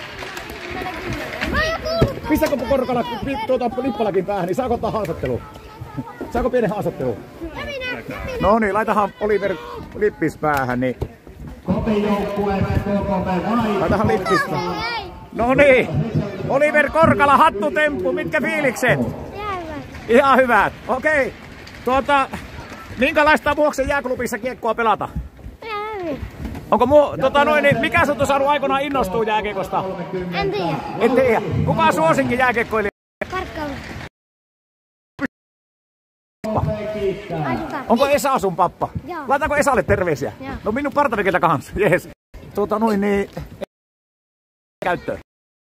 S1: Pistäkö Korkala tuota lippalakin päähän, niin saako ottaa haastattelu? Saako pienen haastattelu? No niin, laitahan Oliver lippis päähän, niin.
S2: Kotijoukkue K K P Vai.
S1: Laitahan lippis päähän. No niin, Oliver Korkala, hattutemppu, mitkä fiilikset? Ihan hyvät, okei. Okay. Tuota, minkälaista Muhoksen jääklubissa kiekkoa pelata? Onko muu, tota noin, niin mikä sut on saanut aikoinaan innostua jääkiekosta?
S4: En tiedä.
S1: En tiedä. Kuka on suosinkin jääkiekkoilija?
S4: Karkkala.
S1: Onko Esa sun pappa?
S4: Joo.
S1: Laitaanko Esalle terveisiä?
S4: Joo.
S1: No minun partavikiltä kanssa, jees. Tuota noin niin. Käyttöön.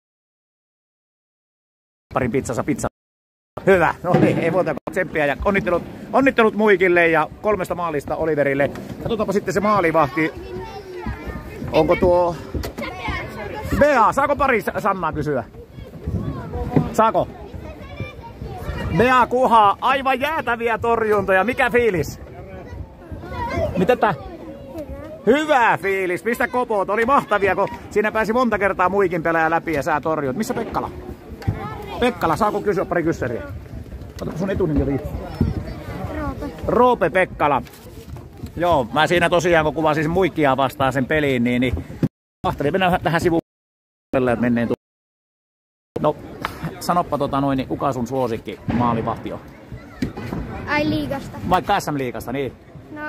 S1: Parin pizzassa pizza. Hyvä, no niin, ei muuta kuin tsemppiä ja onnittelut, onnittelut Muikille ja kolmesta maalista Oliverille. Katsotaanpa sitten se maalivahti. Onko tuo Bea, saako pari Sannaa kysyä? Saako? Bea Kuha, aivan jäätäviä torjuntoja. Mikä fiilis? Mitä tää? Hyvä fiilis. Mistä kopot? Oli mahtavia, kun siinä pääsi monta kertaa Muikin pelaaja läpi ja sä torjut. Missä Pekkala? Pekkala, saako kysyä pari kyssäriä? Otapa sun etunimi oli?
S4: Roope.
S1: Roope Pekkala. Joo, mä siinä tosiaan kun kuvasin sen Muikkia vastaan sen peliin, niin, niin ahtelin mennä tähän sivuun, että menneen. No, sanoppa tota noin, niin kuka sun suosikki maalivahti on?
S3: Ai liigasta.
S1: Vaikka S M-liigasta, niin.
S3: No,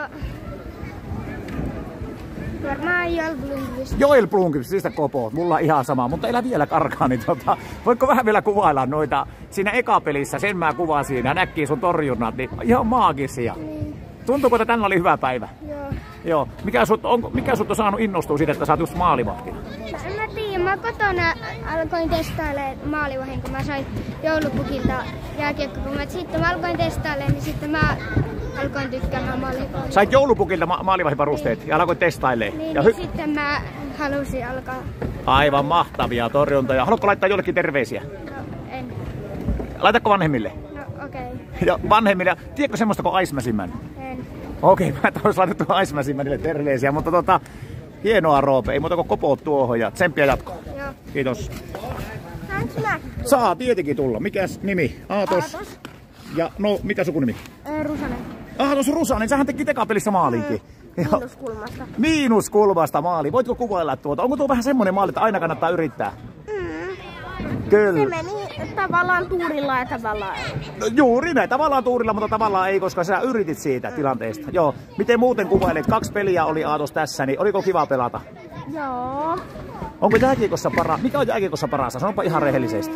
S3: varmaan Joel Blomqvist.
S1: Joel Blomqvist, siis kopo. Mulla on ihan sama, mutta elä vielä karkaa, niin tota, voitko vähän vielä kuvailla noita siinä ekapelissä, sen mä kuvasin ja näkkiin sun torjunnat, niin ihan maagisia. Niin. Tuntuuko, että tänään oli hyvä päivä?
S3: Joo.
S1: Joo. Mikä sut on, mikä sut on saanut innostua siitä, että sä oot just maalivahtina?
S3: No, mä tiedän, mä kotona alkoin testailemaan maalivahin, kun mä sain joulupukilta jääkiekkokumat. Sitten mä alkoin testailemaan, niin sitten mä alkoin tykkäämään maalivahin.
S1: Sait joulupukilta ma maalivahivarusteet niin. Ja alkoit testailemaan?
S3: Niin,
S1: ja
S3: niin sitten mä halusin alkaa.
S1: Aivan mahtavia torjuntoja. Haluatko laittaa jollekin terveisiä?
S3: No, en.
S1: Laitatko vanhemmille?
S3: No, okei. Okay.
S1: Ja vanhemmille. Tiedätkö semmoista kuin Ice Machine?
S3: En.
S1: Okei, mä et ois laitettu Ice Machineille terveisiä, mutta tota, hienoa Roope. Ei muuta kuin kopoot tuohon ja tsemppiä jatkoa.
S3: Joo.
S1: Kiitos.
S3: Saanko mä?
S1: Saa tietenkin tulla. Mikäs nimi? Aatos.
S3: Aatos.
S1: Ja no, mikä sukunimi?
S3: Äh, Rusanen.
S1: Aatos Rusanen, sähän teki tekapelissä maalinkin.
S3: Miinuskulmasta.
S1: Miinuskulmasta maali. Voitko kuvailla tuota? Onko tuo vähän semmonen maali, että aina kannattaa yrittää?
S3: Mm.
S1: Kyllä.
S3: Se meni tavallaan tuurilla ja tavallaan ei.
S1: No, juuri näin. Tavallaan tuurilla, mutta tavallaan ei, koska sä yritit siitä mm. tilanteesta. Joo. Miten muuten kuvailet? Kaksi peliä oli Aatos tässä, niin oliko kiva pelata?
S3: Joo.
S1: Onko jääkiekossa paras? Mikä on jääkiekossa parasta? Sanopa ihan rehellisesti.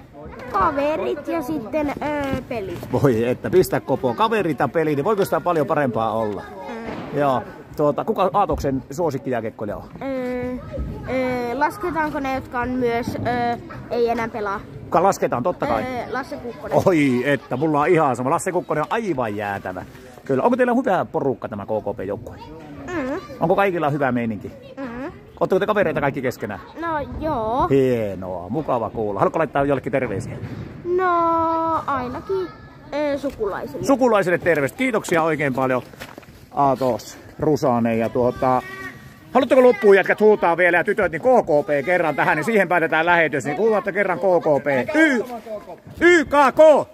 S3: Kaverit ja sitten öö, peli.
S1: Voi että, pistä kopoon. Kaverit ja peli, niin voiko sitä paljon parempaa olla? Mm. Joo. Tuota, kuka Aatoksen suosikkijääkiekkoilija on?
S3: Öö, öö, lasketaanko ne, jotka on myös öö, ei enää pelaa?
S1: Kuka lasketaan, totta kai.
S3: Öö, Lasse Kukkonen.
S1: Oi, että mulla on ihan sama. Lasse Kukkonen on aivan jäätävä. Kyllä. Onko teillä hyvä porukka tämä K K P-joukkue?
S3: Mm.
S1: Onko kaikilla hyvä meininki?
S3: Mm.
S1: Oletteko te kavereita kaikki keskenään?
S3: No joo.
S1: Hienoa, mukava kuulla. Haluatko laittaa jollekin terveisiä?
S3: No ainakin öö, sukulaisille.
S1: Sukulaisille terveistä. Kiitoksia oikein paljon Aatos Rusanen. Ja tuota, haluatteko loppuun jätkät huutaa vielä ja tytöt, niin K K P kerran tähän, niin siihen päätetään lähetys. Niin kuulaatte kerran K K P. Y, Y K K!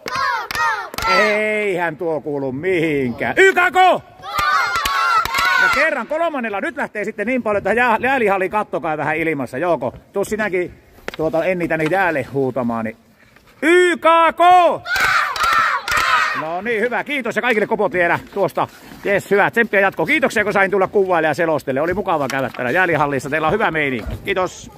S1: Eihän tuo kuulu mihinkään. Y K K! Ja kerran kolmannella nyt lähtee sitten niin paljon, että jää, jäälihalli kattokaa vähän ilmassa. Jooko, tuu sinäkin tuota, ennitä niitä jäälle huutamaan. Niin. Y K K! No niin, hyvä. Kiitos ja kaikille kopot vielä tuosta. Jes, hyvä. Tsemppiä jatkoa. Kiitoksia, kun sain tulla kuvailemaan ja selostelle. Oli mukava käydä täällä jäälihallissa. Teillä on hyvä meininki. Kiitos.